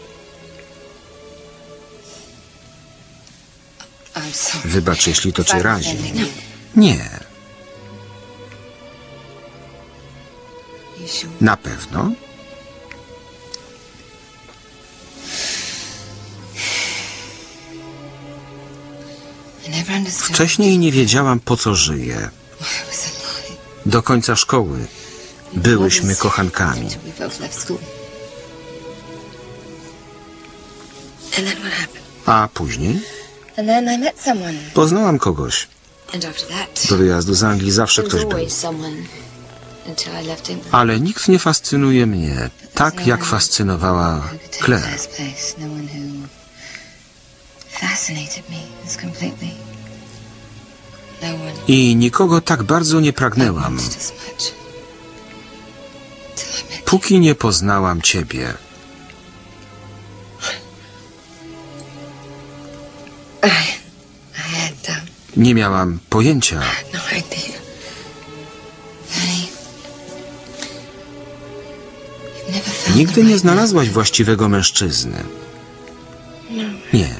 Wybacz, jeśli to cię razi. Nie. Na pewno? Wcześniej nie wiedziałam, po co żyję. Do końca szkoły byłyśmy kochankami. A później poznałam kogoś. Do wyjazdu z Anglii zawsze ktoś był. Ale nikt nie fascynuje mnie tak, jak fascynowała Claire. I nikogo tak bardzo nie pragnęłam, póki nie poznałam ciebie. Nie miałam pojęcia. Nigdy nie znalazłaś właściwego mężczyzny. Nie.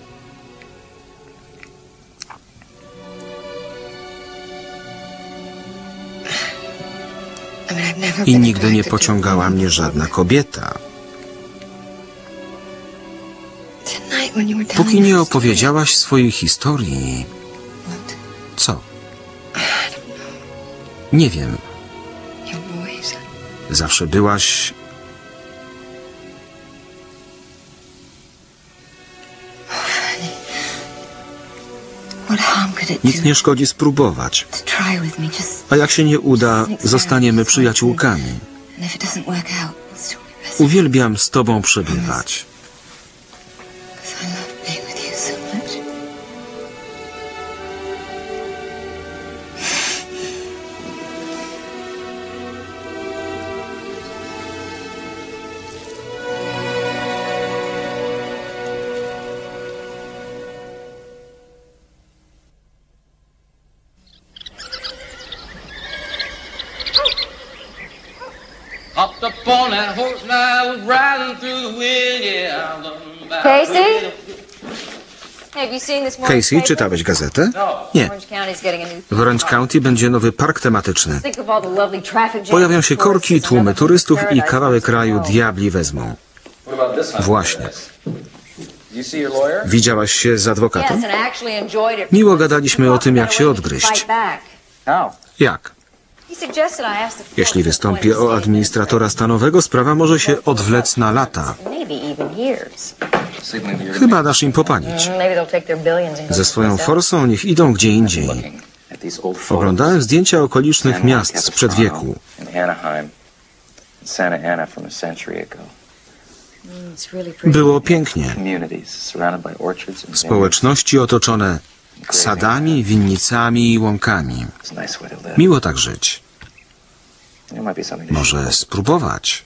I nigdy nie pociągała mnie żadna kobieta. Póki nie opowiedziałaś swojej historii. Co? Nie wiem. Zawsze byłaś... Nic nie szkodzi spróbować. A jak się nie uda, zostaniemy przyjaciółkami. Uwielbiam z tobą przebywać. Casey, czytałeś gazetę? Nie. W Orange County będzie nowy park tematyczny. Pojawią się korki, tłumy turystów i kawałek kraju diabli wezmą. Właśnie. Widziałaś się z adwokatem? Miło gadaliśmy o tym, jak się odgryźć. Jak? Jeśli wystąpię o administratora stanowego, sprawa może się odwlec na lata. Chyba dasz im popalić. Ze swoją forsą niech idą gdzie indziej. Oglądałem zdjęcia okolicznych miast sprzed wieku. Było pięknie. Społeczności otoczone sadami, winnicami i łąkami. Miło tak żyć. Może spróbować.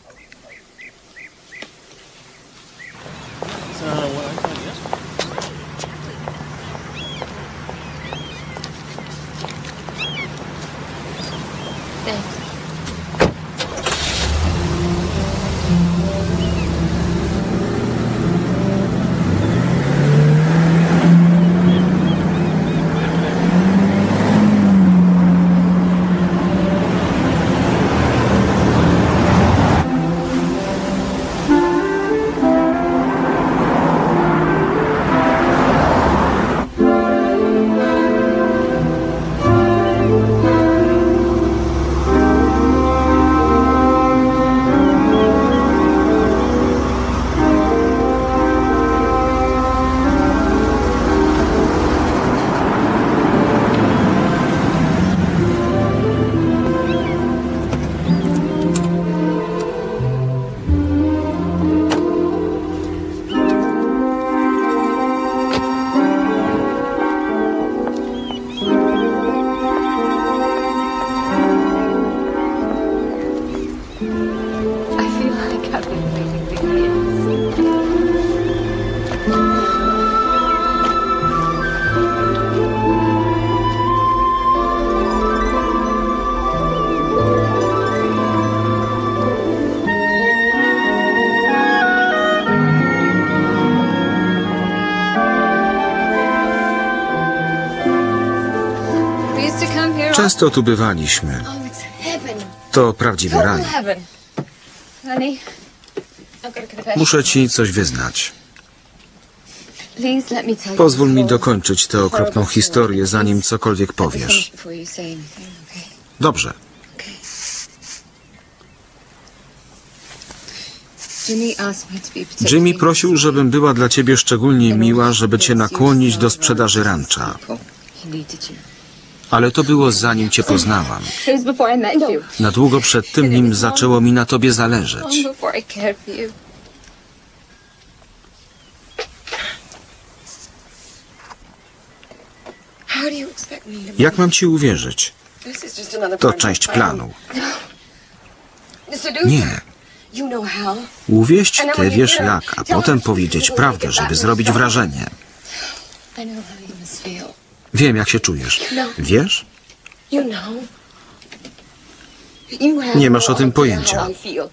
Często tu bywaliśmy. To prawdziwy raj. Muszę ci coś wyznać. Please let me tell you Pozwól mi the whole dokończyć tę okropną historię, zanim cokolwiek powiesz. before you say anything, okay? Dobrze. Jimmy prosił, żebym była dla ciebie szczególnie miła, żeby cię nakłonić do sprzedaży rancza. Ale to było zanim cię poznałam. Na długo przed tym, nim zaczęło mi na tobie zależeć. Jak mam ci uwierzyć? To część planu. Nie. Uwieść tę wiesz jak, a potem powiedzieć prawdę, żeby zrobić wrażenie. Wiem, jak się czujesz. Wiesz? Nie masz o tym pojęcia.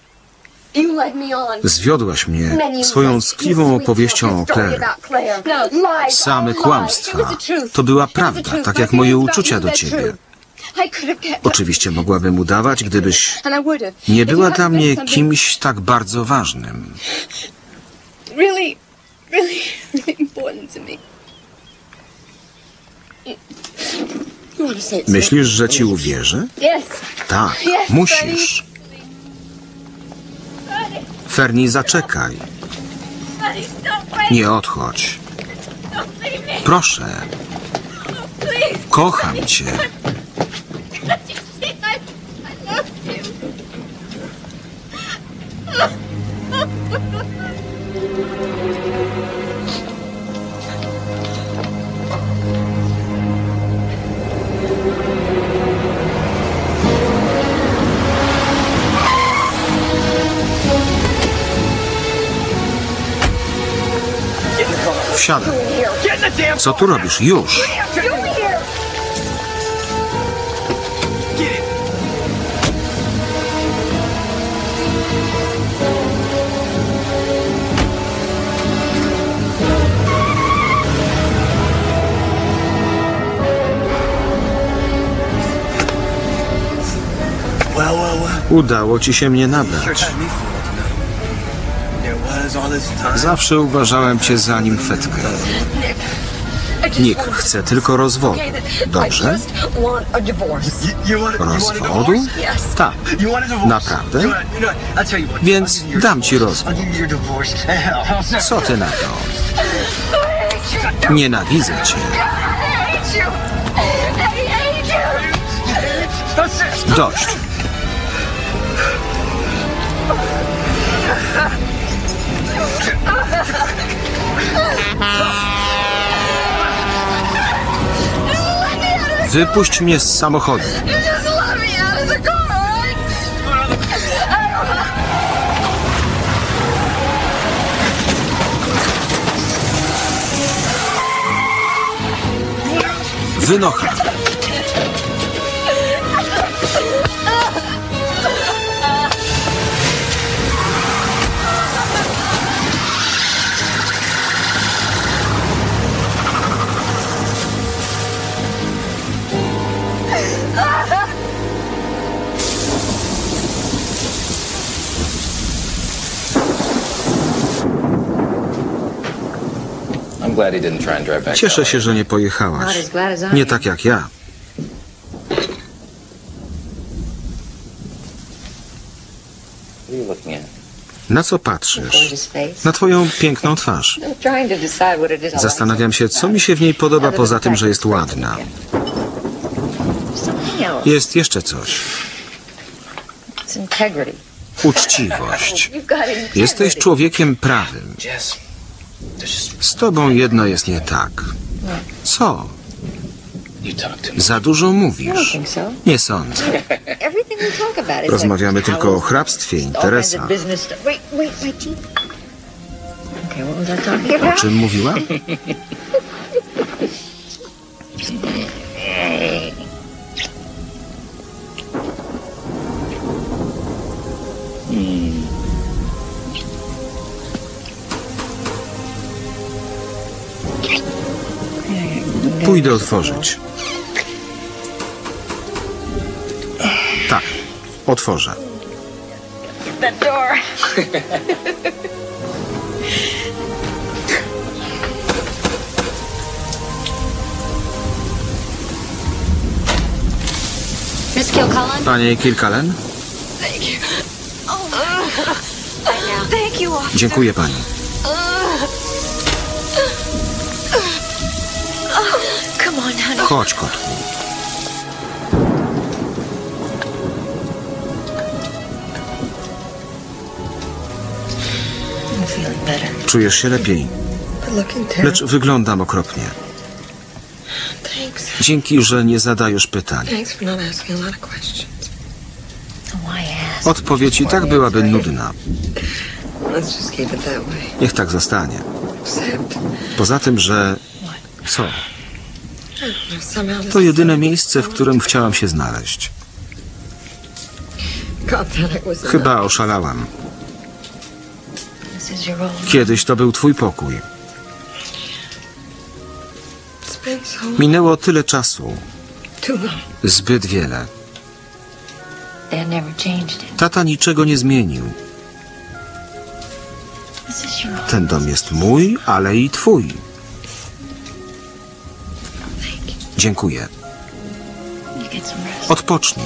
Zwiodłaś mnie swoją ckliwą opowieścią o Claire. Same kłamstwa. To była prawda, tak jak moje uczucia do ciebie. Oczywiście mogłabym udawać, gdybyś nie była dla mnie kimś tak bardzo ważnym. Myślisz, że ci uwierzę? Tak, musisz. Fernie, zaczekaj. Nie odchodź. Proszę. Kocham cię. Wsiadaj. Co tu robisz? Już. Udało ci się mnie nabrać. Zawsze uważałem cię za nimfetkę. Nick chce tylko rozwodu. Dobrze? Rozwodu? Tak. Naprawdę? Więc dam ci rozwód. Co ty na to? Nienawidzę cię. Dość. Wypuść mnie z samochodu. Wynocha. Cieszę się, że nie pojechałaś. Nie tak jak ja. Na co patrzysz? Na twoją piękną twarz. Zastanawiam się, co mi się w niej podoba poza tym, że jest ładna. Jest jeszcze coś. Uczciwość. Jesteś człowiekiem prawym. Z tobą jedno jest nie tak. Co? Za dużo mówisz. Nie sądzę. Rozmawiamy tylko o hrabstwie i interesach. O czym mówiła? Pójdę otworzyć. Tak, otworzę. Miss Kilcullen? Panie Kilcullen? Thank you. Dziękuję pani. Come on, honey. Chodź, kotku. I'm feeling better. Czujesz się lepiej, But looking terrible. lecz wyglądam okropnie. Thanks. Dzięki, że nie zadajesz pytań. Thanks for not asking a lot of questions. Odpowiedź i tak byłaby nudna. Let's just keep it that way. Niech tak zostanie. Except, Poza tym, że... Co? somehow this To jedyne miejsce, w którym chciałam się znaleźć. God thought it was Chyba oszalałam. This is your own. Kiedyś to był twój pokój. It's been so Minęło tyle czasu. too long. Zbyt wiele. Dad never changed it. Tata niczego nie zmienił. This is your own. Ten dom jest mój, ale i twój. Dziękuję. You get some rest. Odpocznij.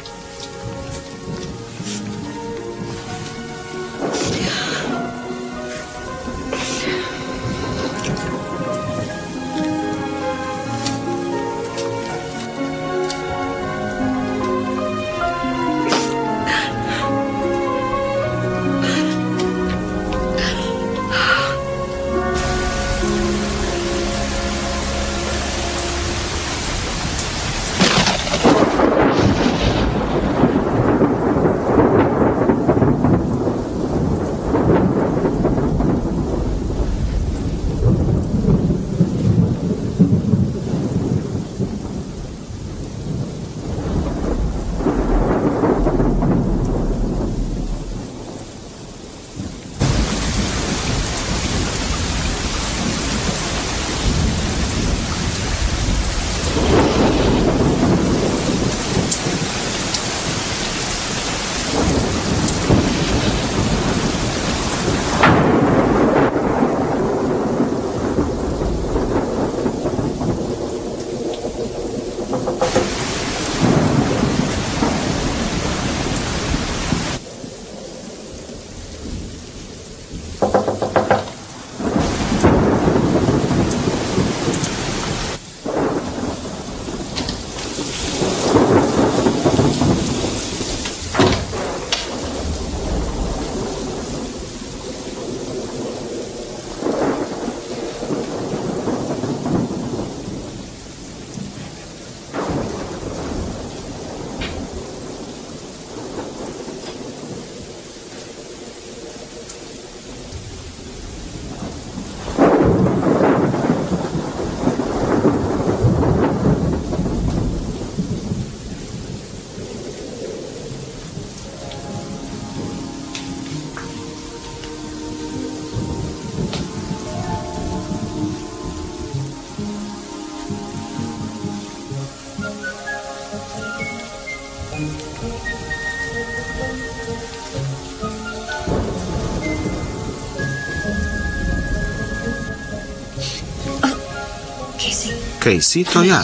Casey, to ja.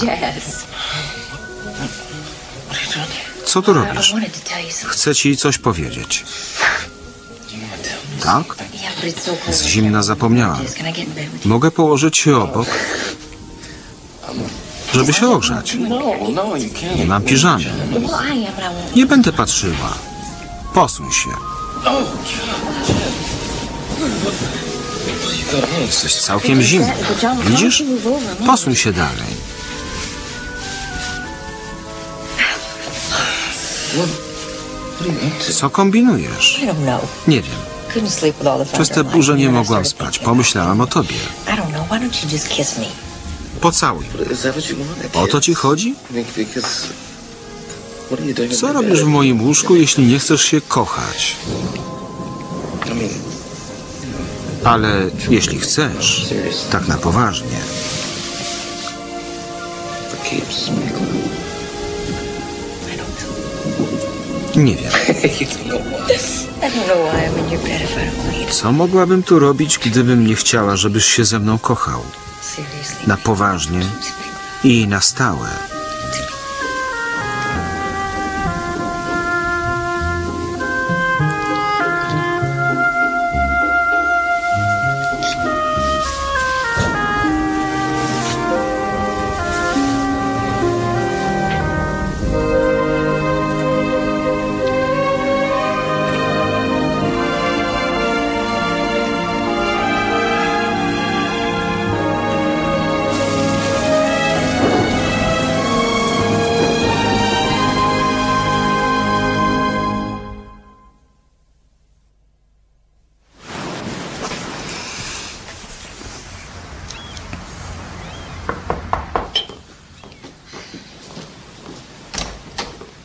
Co tu robisz? Chcę ci coś powiedzieć. Tak? Z zimna zapomniałam. Mogę położyć się obok, żeby się ogrzać. Nie mam piżamy. Nie będę patrzyła. Posuń się. Jesteś całkiem zimny. Widzisz? Posuń się dalej. Co kombinujesz? Nie wiem. Przez te burze nie mogłam spać. Pomyślałam o tobie. Pocałuj. O to ci chodzi? Co robisz w moim łóżku, jeśli nie chcesz się kochać? Ale jeśli chcesz, tak na poważnie. Nie wiem. Co mogłabym tu robić, gdybym nie chciała, żebyś się ze mną kochał? Na poważnie i na stałe.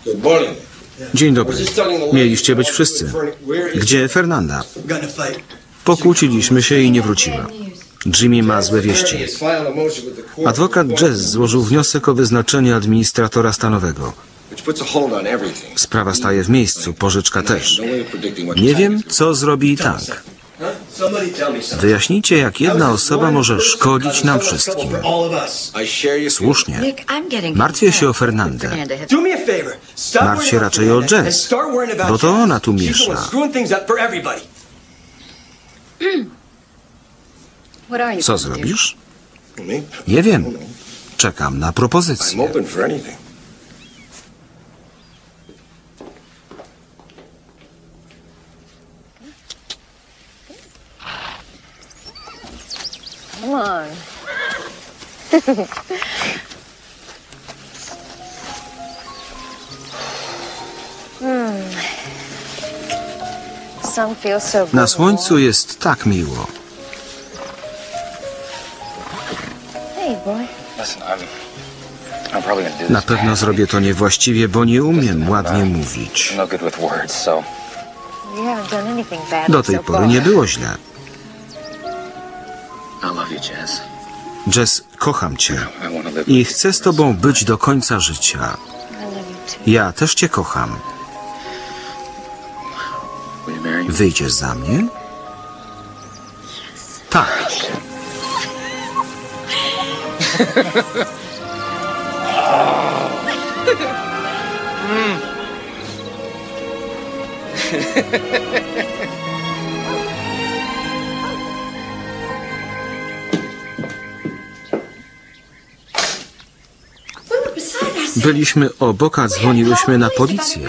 Dzień dobry. Mieliście być wszyscy. Gdzie Fernanda? Pokłóciliśmy się i nie wróciła. Jimmy ma złe wieści. Adwokat Jess złożył wniosek o wyznaczenie administratora stanowego. Sprawa staje w miejscu, pożyczka też. Nie wiem, co zrobi Tank. Wyjaśnijcie, jak jedna osoba może szkodzić nam wszystkim. Słusznie. Martwię się o Fernandę. Martw się raczej o Jess, bo to ona tu miesza. Co zrobisz? Nie wiem. Czekam na propozycję. Come on. Sun feels so good. Na słońcu jest tak miło. Hey, boy. Na pewno zrobię to niewłaściwie, bo nie umiem ładnie mówić. You haven't done anything bad Do tej so pory far. nie było źle. Jess. Jess, kocham cię i chcę z tobą być do końca życia. I love you too. Ja też cię kocham. Wyjdziesz za mnie? Tak. Byliśmy obok, a dzwoniłyśmy na policję.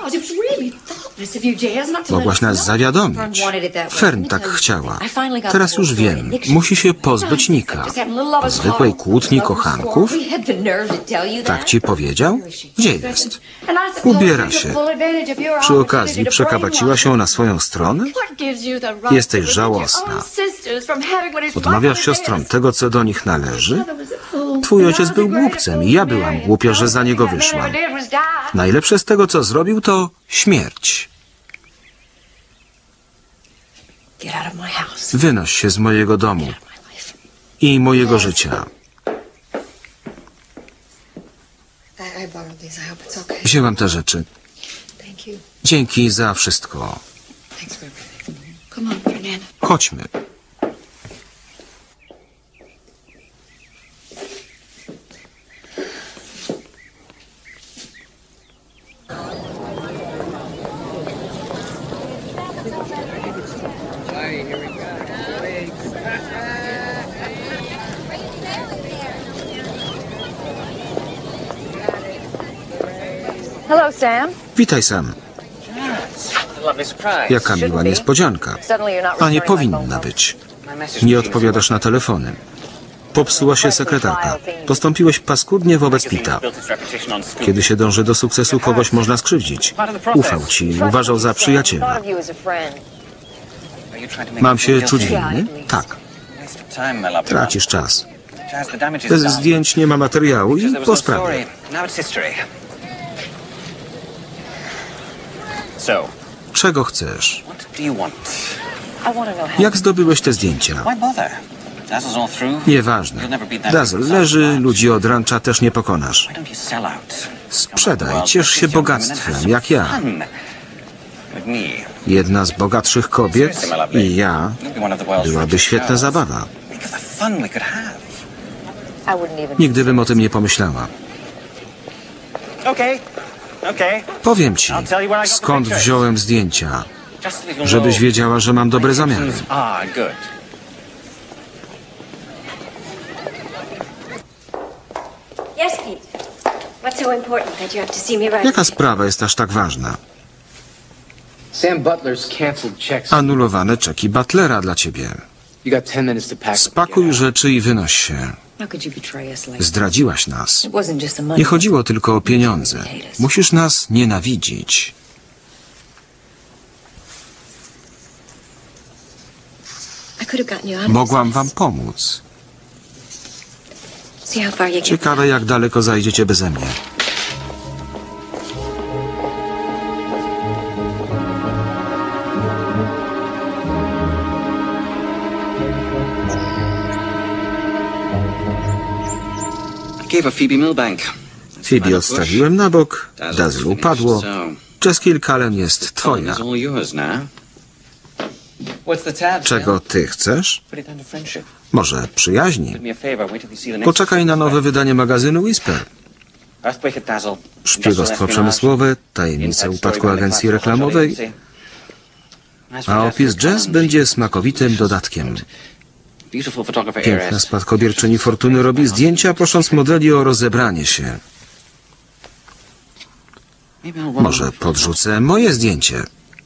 Mogłaś nas zawiadomić. Fern tak chciała. Teraz już wiem. Musi się pozbyć Nika. Po zwykłej kłótni kochanków? Tak ci powiedział? Gdzie jest? Ubiera się. Przy okazji przekabaciła się na swoją stronę? Jesteś żałosna. Odmawiasz siostrom tego, co do nich należy? Twój ojciec był głupcem i ja byłam głupia, że za niego wyszłam. Najlepsze z tego, co zrobił, to śmierć. Wynoś się z mojego domu i mojego życia. Wzięłam te rzeczy. Dzięki za wszystko. Chodźmy. Hello, Sam. Witaj, Sam. Jaka miła niespodzianka. A nie powinna być. Nie odpowiadasz na telefony. Popsuła się sekretarka. Postąpiłeś paskudnie wobec Pita. Kiedy się dąży do sukcesu, kogoś można skrzywdzić. Ufał ci, uważał za przyjaciela. Mam się czuć winny? Tak. Tracisz czas. Bez zdjęć nie ma materiału i po sprawie. Czego chcesz? Jak zdobyłeś te zdjęcia? Nieważne. Dazzle leży, ludzi odrancza też nie pokonasz. Sprzedaj, ciesz się bogactwem, jak ja. Jedna z bogatszych kobiet i ja byłaby świetna zabawa. Nigdy bym o tym nie pomyślała. Powiem ci, skąd wziąłem zdjęcia, żebyś wiedziała, że mam dobre zamiary. Jaka sprawa jest aż tak ważna? Anulowane czeki Butlera dla ciebie. Spakuj rzeczy i wynoś się. Zdradziłaś nas. Nie chodziło tylko o pieniądze. Musisz nas nienawidzić. Mogłam wam pomóc. Ciekawe, jak daleko zajdziecie beze mnie. Phoebe odstawiłem na bok, Dazzle upadło. Jeskill Cullen jest twoja. Czego ty chcesz? Może przyjaźni? Poczekaj na nowe wydanie magazynu Whisper. Szpiegostwo przemysłowe, tajemnice upadku agencji reklamowej, a opis Jazz będzie smakowitym dodatkiem. Piękna spadkobierczyni fortuny robi zdjęcia, prosząc modeli o rozebranie się. Może podrzucę moje zdjęcie.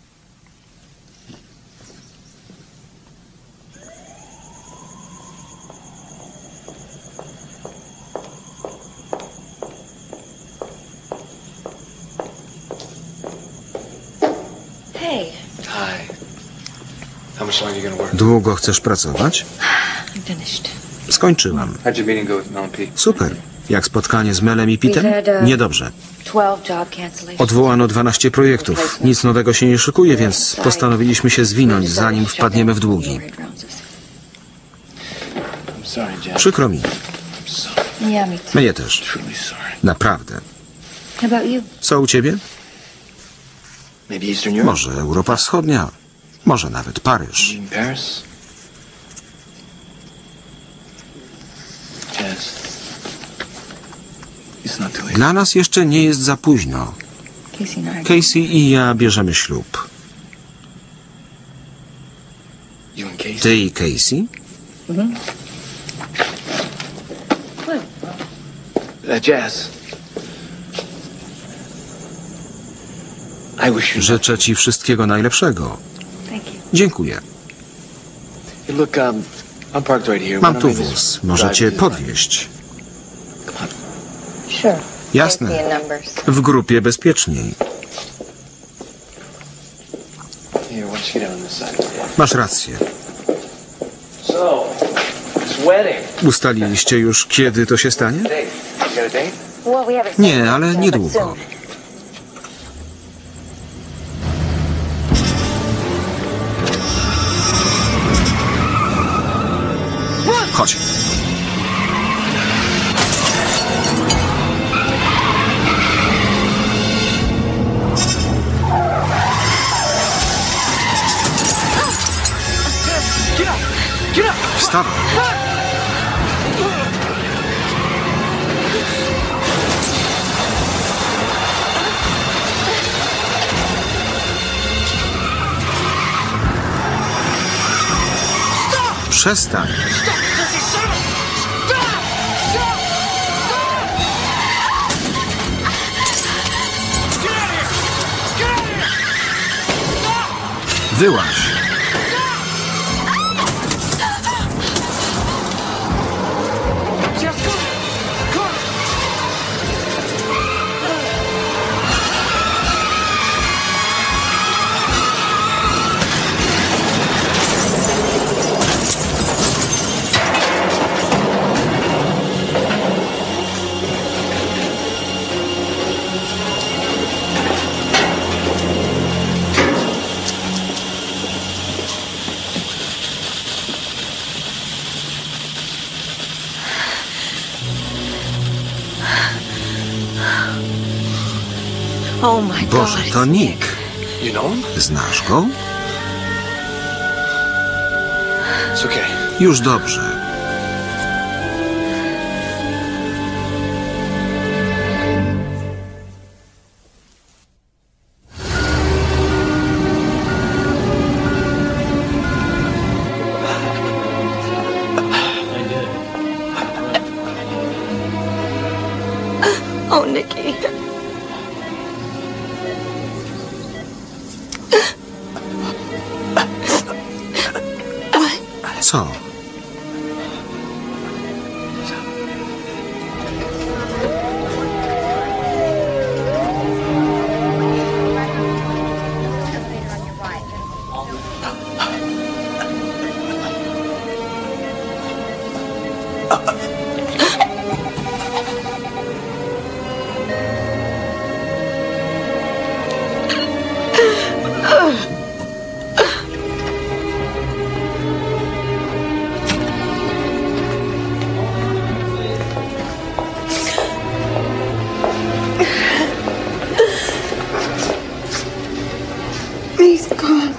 Długo chcesz pracować? Skończyłam. Super. Jak spotkanie z Melem i Pitem? Niedobrze. Odwołano 12 projektów. Nic nowego się nie szykuje, więc postanowiliśmy się zwinąć, zanim wpadniemy w długi. Przykro mi. Mnie też. Naprawdę. Co u ciebie? Może Europa Wschodnia. Może nawet Paryż. Dla nas jeszcze nie jest za późno. Casey i ja bierzemy ślub. Ty i Casey? Życzę ci wszystkiego najlepszego. Dziękuję. Mam tu wóz. Może cię podwieźć. Jasne. W grupie bezpieczniej. Masz rację. Ustaliliście już, kiedy to się stanie? Nie, ale niedługo. Chodź. Wstawaj. Przestań. Wyłaź. Boże, to Nick. Znasz go? Już dobrze. Oh, Nikki. Co?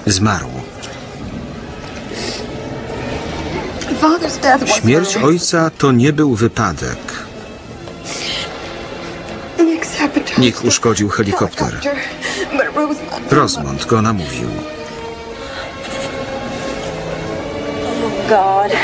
Zmarł. Śmierć ojca to nie był wypadek. Nick uszkodził helikopter. Rosemont go namówił. God.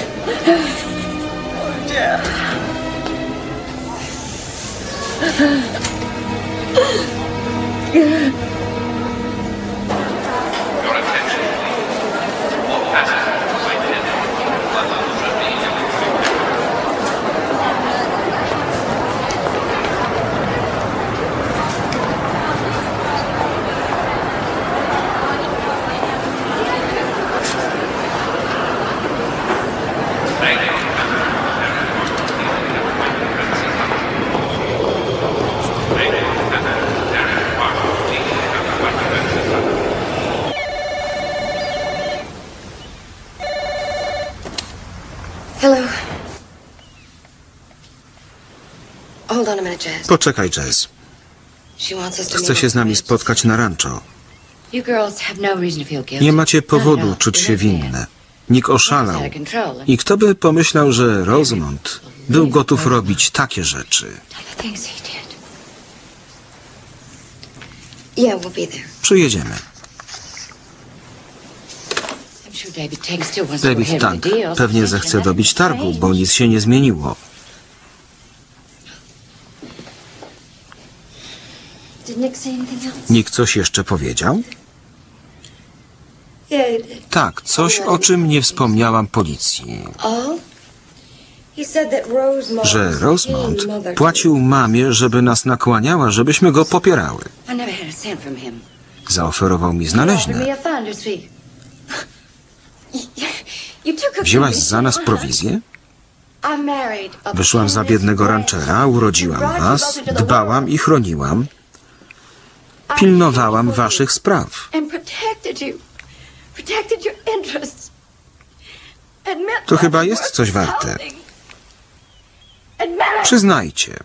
Hello. Hold on a minute, Jazz. Poczekaj, Jazz. Chce się z nami spotkać na rancho. Nie macie powodu czuć się winne. Nick oszalał. I kto by pomyślał, że Rosemont był gotów robić takie rzeczy? Przyjedziemy. David Tank pewnie zechce dobić targu, bo nic się nie zmieniło. Nick coś jeszcze powiedział? Tak, coś, o czym nie wspomniałam policji. Że Rosemont płacił mamie, żeby nas nakłaniała, żebyśmy go popierały. Zaoferował mi znaleźne. Wzięłaś za nas prowizję? Wyszłam za biednego ranchera, urodziłam was, dbałam i chroniłam. Pilnowałam waszych spraw. To chyba jest coś warte. Przyznajcie.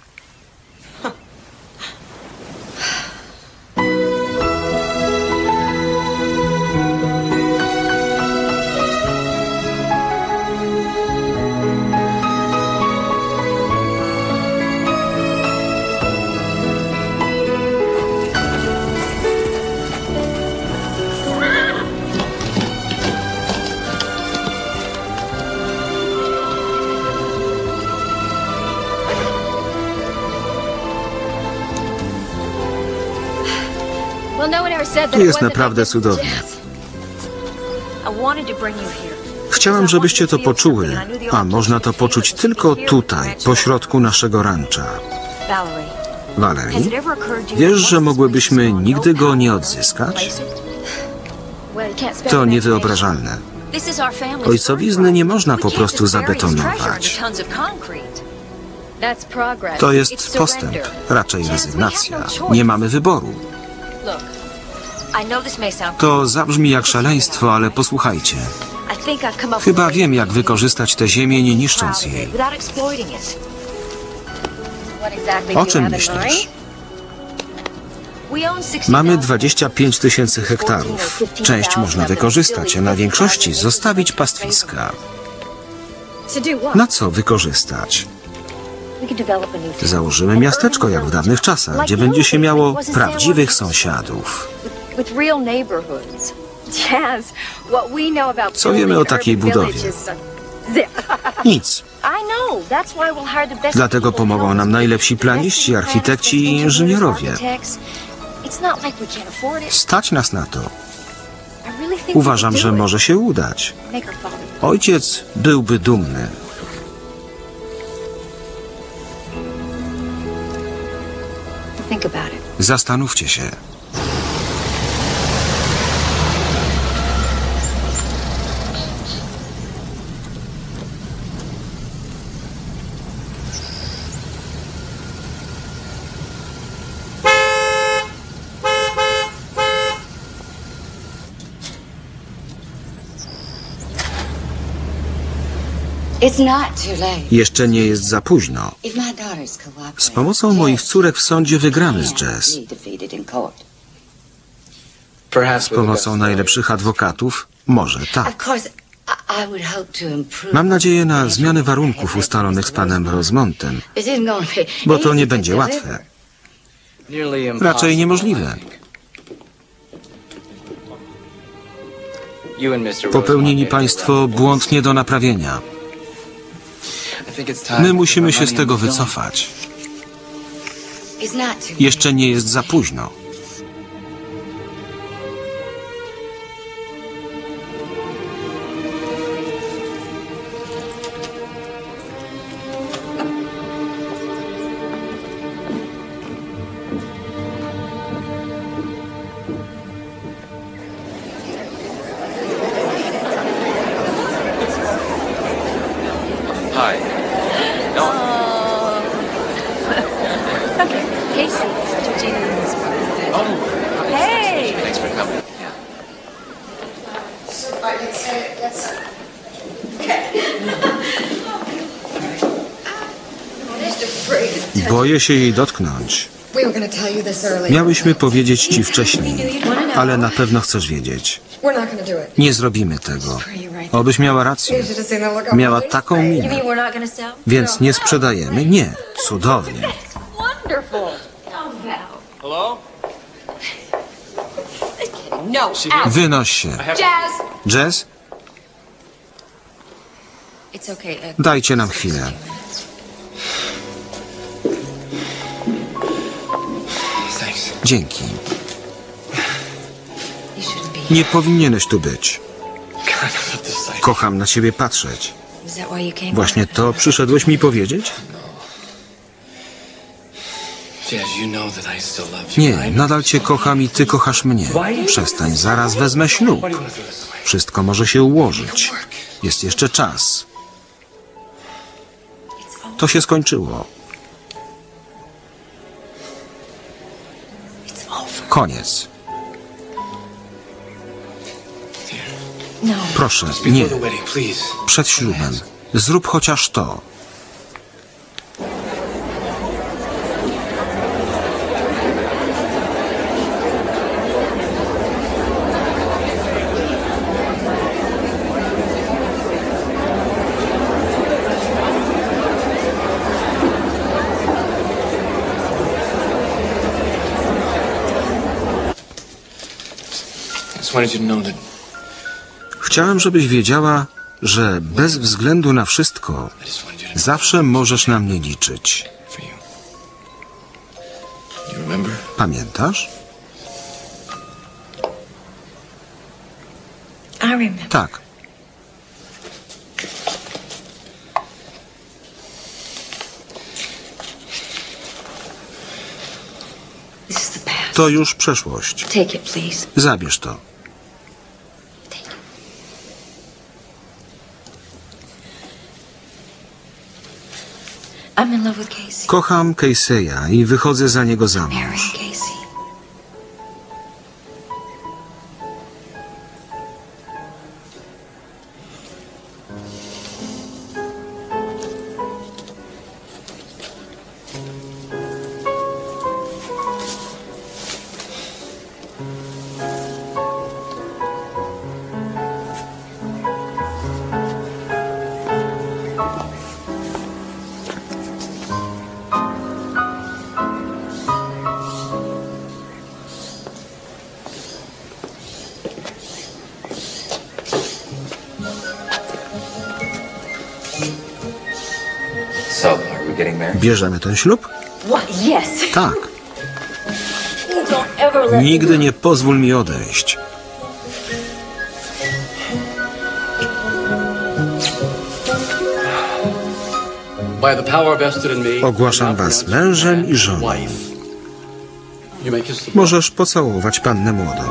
Tu jest naprawdę cudownie. Chciałam, żebyście to poczuły, a można to poczuć tylko tutaj, pośrodku naszego rancha. Valerie, wiesz, że mogłybyśmy nigdy go nie odzyskać? To niewyobrażalne. Ojcowizny nie można po prostu zabetonować. To jest postęp, raczej rezygnacja. Nie mamy wyboru. To zabrzmi jak szaleństwo, ale posłuchajcie. Chyba wiem, jak wykorzystać tę ziemię, nie niszcząc jej. O czym myślisz? Mamy 25 000 hektarów. Część można wykorzystać, a na większości zostawić pastwiska. Na co wykorzystać? Założymy miasteczko jak w dawnych czasach, gdzie będzie się miało prawdziwych sąsiadów. Co wiemy o takiej budowie? Nic. Dlatego pomogą nam najlepsi planiści, architekci i inżynierowie. Stać nas na to. Uważam, że może się udać. Ojciec byłby dumny. Zastanówcie się. Jeszcze nie jest za późno. Z pomocą moich córek w sądzie wygramy z Jazz. Z pomocą najlepszych adwokatów? Może tak. Mam nadzieję na zmianę warunków ustalonych z panem Rosemontem, bo to nie będzie łatwe. Raczej niemożliwe. Popełnili państwo błąd nie do naprawienia. My musimy się z tego wycofać. Jeszcze nie jest za późno. Boję się jej dotknąć. Miałyśmy powiedzieć ci wcześniej, ale na pewno chcesz wiedzieć. Nie zrobimy tego. Obyś miała rację. Miała taką minę. Więc nie sprzedajemy? Nie. Cudownie. Wynoś się. Jazz? Dajcie nam chwilę. Dzięki. Nie powinieneś tu być. Kocham na ciebie patrzeć. Właśnie to przyszedłeś mi powiedzieć? Nie, nadal cię kocham i ty kochasz mnie. Przestań, zaraz wezmę ślub. Wszystko może się ułożyć. Jest jeszcze czas. To się skończyło. Koniec. Proszę, nie. Przed ślubem. Zrób chociaż to. Chciałem, żebyś wiedziała, że bez względu na wszystko zawsze możesz na mnie liczyć. Pamiętasz? Tak. To już przeszłość. Zabierz to. Kocham Casey'a i wychodzę za niego za mąż. Bierzemy ten ślub? Tak. Nigdy nie pozwól mi odejść. Ogłaszam was mężem i żoną. Możesz pocałować pannę młodą.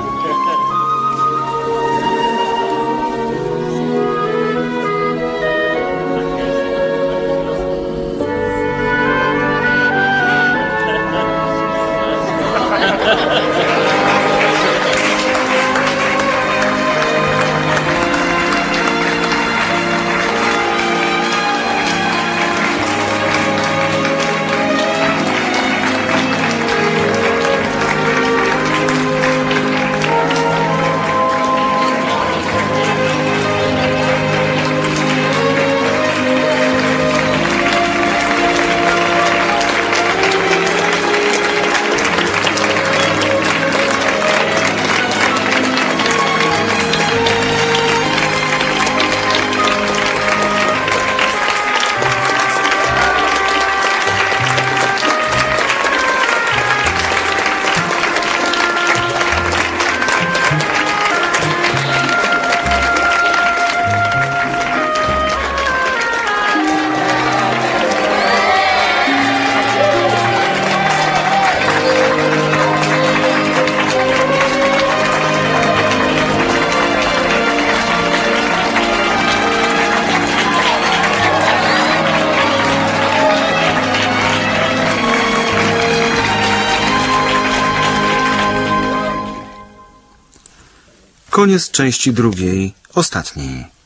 Koniec części drugiej, ostatniej.